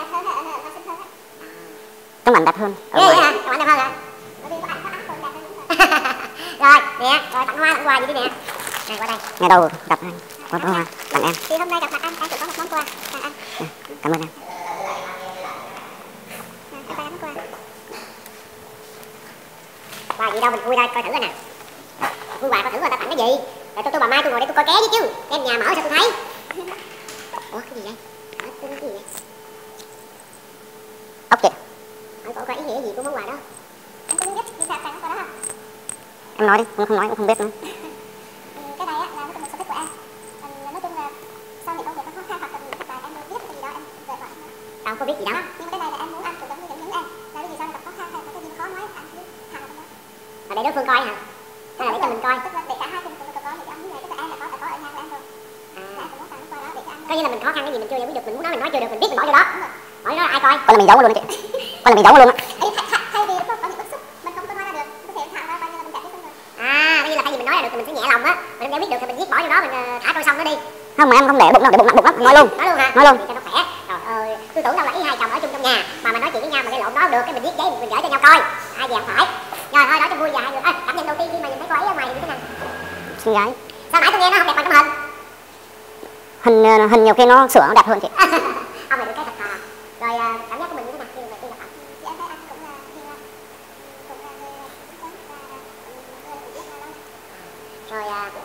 Tấm ảnh đẹp hơn. Ghê vậy hả? Tấm ảnh đẹp hơn hả? Rồi nè, rồi tặng quà gì đi nè. Này qua đây. Ngày đầu gặp anh, có hoa tặng em. Thì hôm nay gặp mặt anh sẽ có một món quà tặng anh. Cảm ơn em. Quà gì đâu, mình vui thôi, coi thử coi nè. Vui quà coi thử người ta tặng cái gì. Để tôi bà Mai tôi ngồi đây tôi coi ké chứ. Em nhà mở sao tôi thấy. Ủa cái gì vậy? Cái gì vậy? Ốc chị. Hỏi cổ coi ý nghĩa gì của món quà đó. Anh có biết vì sao tặng món quà đó không? Em nói đi, không nói cũng không biết nữa. Cái này á là nó một sở thích của em. Nói chung là sau này công việc nó khó khăn hoặc là mình thất bại, em viết cái gì đó em về lại. Không có biết gì đâu. Nhưng mà cái này là em muốn anh cũng giống như những em. Là cái gì sau này gặp khó khăn hay có cái gì khó nói anh cứ thẳng vào đó. Mà để đối phương coi hả? Hay là để cho mình coi? Tức là để cả hai cùng có thì ông như vậy, tức là em là có ở nhà của em rồi. coi như là mình khó khăn cái gì mình chưa giải quyết được, mình muốn nói mình nói chưa được, mình biết mình bỏ vô đó. Bỏ vô đó ai coi? Con là mình giấu luôn đó chị. Con là mình giấu luôn á. Thay vì có những bức xúc mình không nói ra được, có thể thẳng ra bao nhiêu là mình giải quyết xong rồi. Coi như là thay vì mình nói ra được thì mình sẽ nhẹ lòng á, mình không giải quyết được thì mình viết bỏ vô đó, mình thả trôi xong nó đi. Không mà em không để bụng đâu, để bụng lắm, nói luôn. Nói luôn hả? Nói luôn. Cho nó khỏe. Trời ơi, tôi tưởng đâu là ý hai chồng ở chung trong nhà mà nói chuyện với nhau mà cái lộn đó được, cái mình viết giấy mình gửi cho nhau coi. Ai về không phải. Rồi thôi đó cho vui về hai người. Cảm nhận đầu tiên khi mà nhìn thấy cô ấy ở ngoài như thế nào? Xinh gái. Sao nãy tôi nghe nó không đẹp bằng trong hình. Hình nhiều khi nó sửa nó đẹp hơn chị. Ông này được cái thật thà. Rồi cảm giác của mình như thế nào khi mà gặp ảnh? Dạ thấy anh cũng là hiền lành. Rồi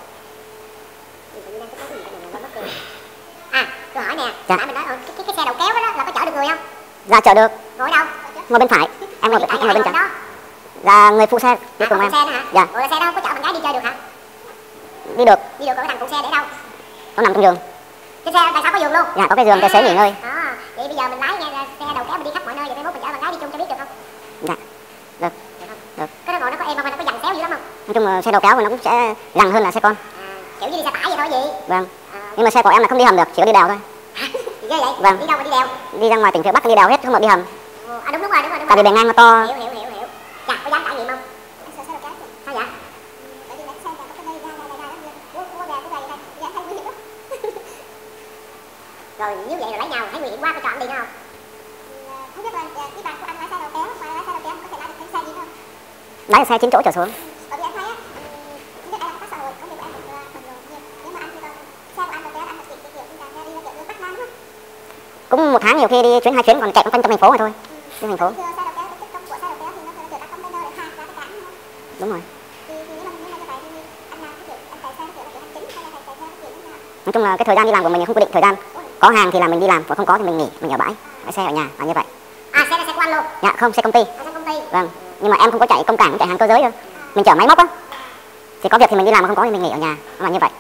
tôi hỏi nè, dạ. nãy mình nói cái xe đầu kéo đó là có chở được người không? Dạ chở được. Ngồi đâu? Ngồi bên phải. Em ngồi bên trái. Là người phụ xe đi cùng em. Xe nữa hả? Dạ. Ủa xe đó có chở bạn gái đi chơi được hả? Đi được. Đi được, rồi cái thằng phụ xe để đâu? Nó nằm trong giường. Cái xe tại sao có giường luôn? Dạ có cái giường tài xế nghỉ ngơi. Vậy bây giờ mình lái xe đầu kéo mình đi khắp mọi nơi, vậy mai mốt mình chở bạn gái đi chung cho biết được không? Dạ. Được. Được. Cái đó ngồi nó có êm không, nó có dằn xéo dữ lắm không? Nói chung là xe đầu kéo thì nó cũng sẽ dằn hơn là xe con. Kiểu như đi xe tải vậy thôi gì? Vâng. Nhưng mà xe của em là không đi hầm được, chỉ có đi đèo thôi. Gì ghê vậy? Vâng. Đi đâu mà đi đèo? Đi ra ngoài tỉnh phía Bắc đi đèo hết, không được đi hầm. Đúng rồi. Tại vì bề ngang nó to. Hiểu. Chà, có dám trải nghiệm không? Em sợ xe đầu kéo. Sao vậy? Tại vì mấy xe có cái dây ra dám thấy nguy hiểm lắm. Rồi như vậy rồi lấy nhau thấy nguy hiểm quá, có cho anh đi nữa không? Không biết là cái bạn của anh lái xe đầu kéo, mà lái xe đầu kéo có thể lái được xe gì không? Lái xe 9 chỗ trở xuống. Bởi vì anh thấy á, không biết ai là tác xã hội, có nhiều của em cũng phần nhiều. Nếu mà anh thì còn xe của anh đầu kéo anh được kiểu như là đi kiểu như Bắc Nam á. Cũng một tháng nhiều khi đi chuyến 2 chuyến, còn chạy quanh trong thành phố này thôi. Trên thành phố. Xe đầu kéo, cái công của xe đầu kéo thì nó sẽ chở các container để hàng ra tất cả. Đúng rồi. Thì nếu mà như vậy thì anh làm cái kiểu anh tài xe cái kiểu là kiểu hành chính hay là tài xe cái kiểu như nào? Nói chung là cái thời gian đi làm của mình không quy định thời gian. Có hàng thì là mình đi làm, còn không có thì mình nghỉ, mình ở bãi xe ở nhà là như vậy. Xe là xe của anh luôn? Dạ không, xe công ty. Xe công ty. Vâng. Nhưng mà em không có chạy công cảng, chạy hàng cơ giới đâu. Mình chở máy móc á. Thì có việc thì mình đi làm, mà không có thì mình nghỉ ở nhà, nó là như vậy.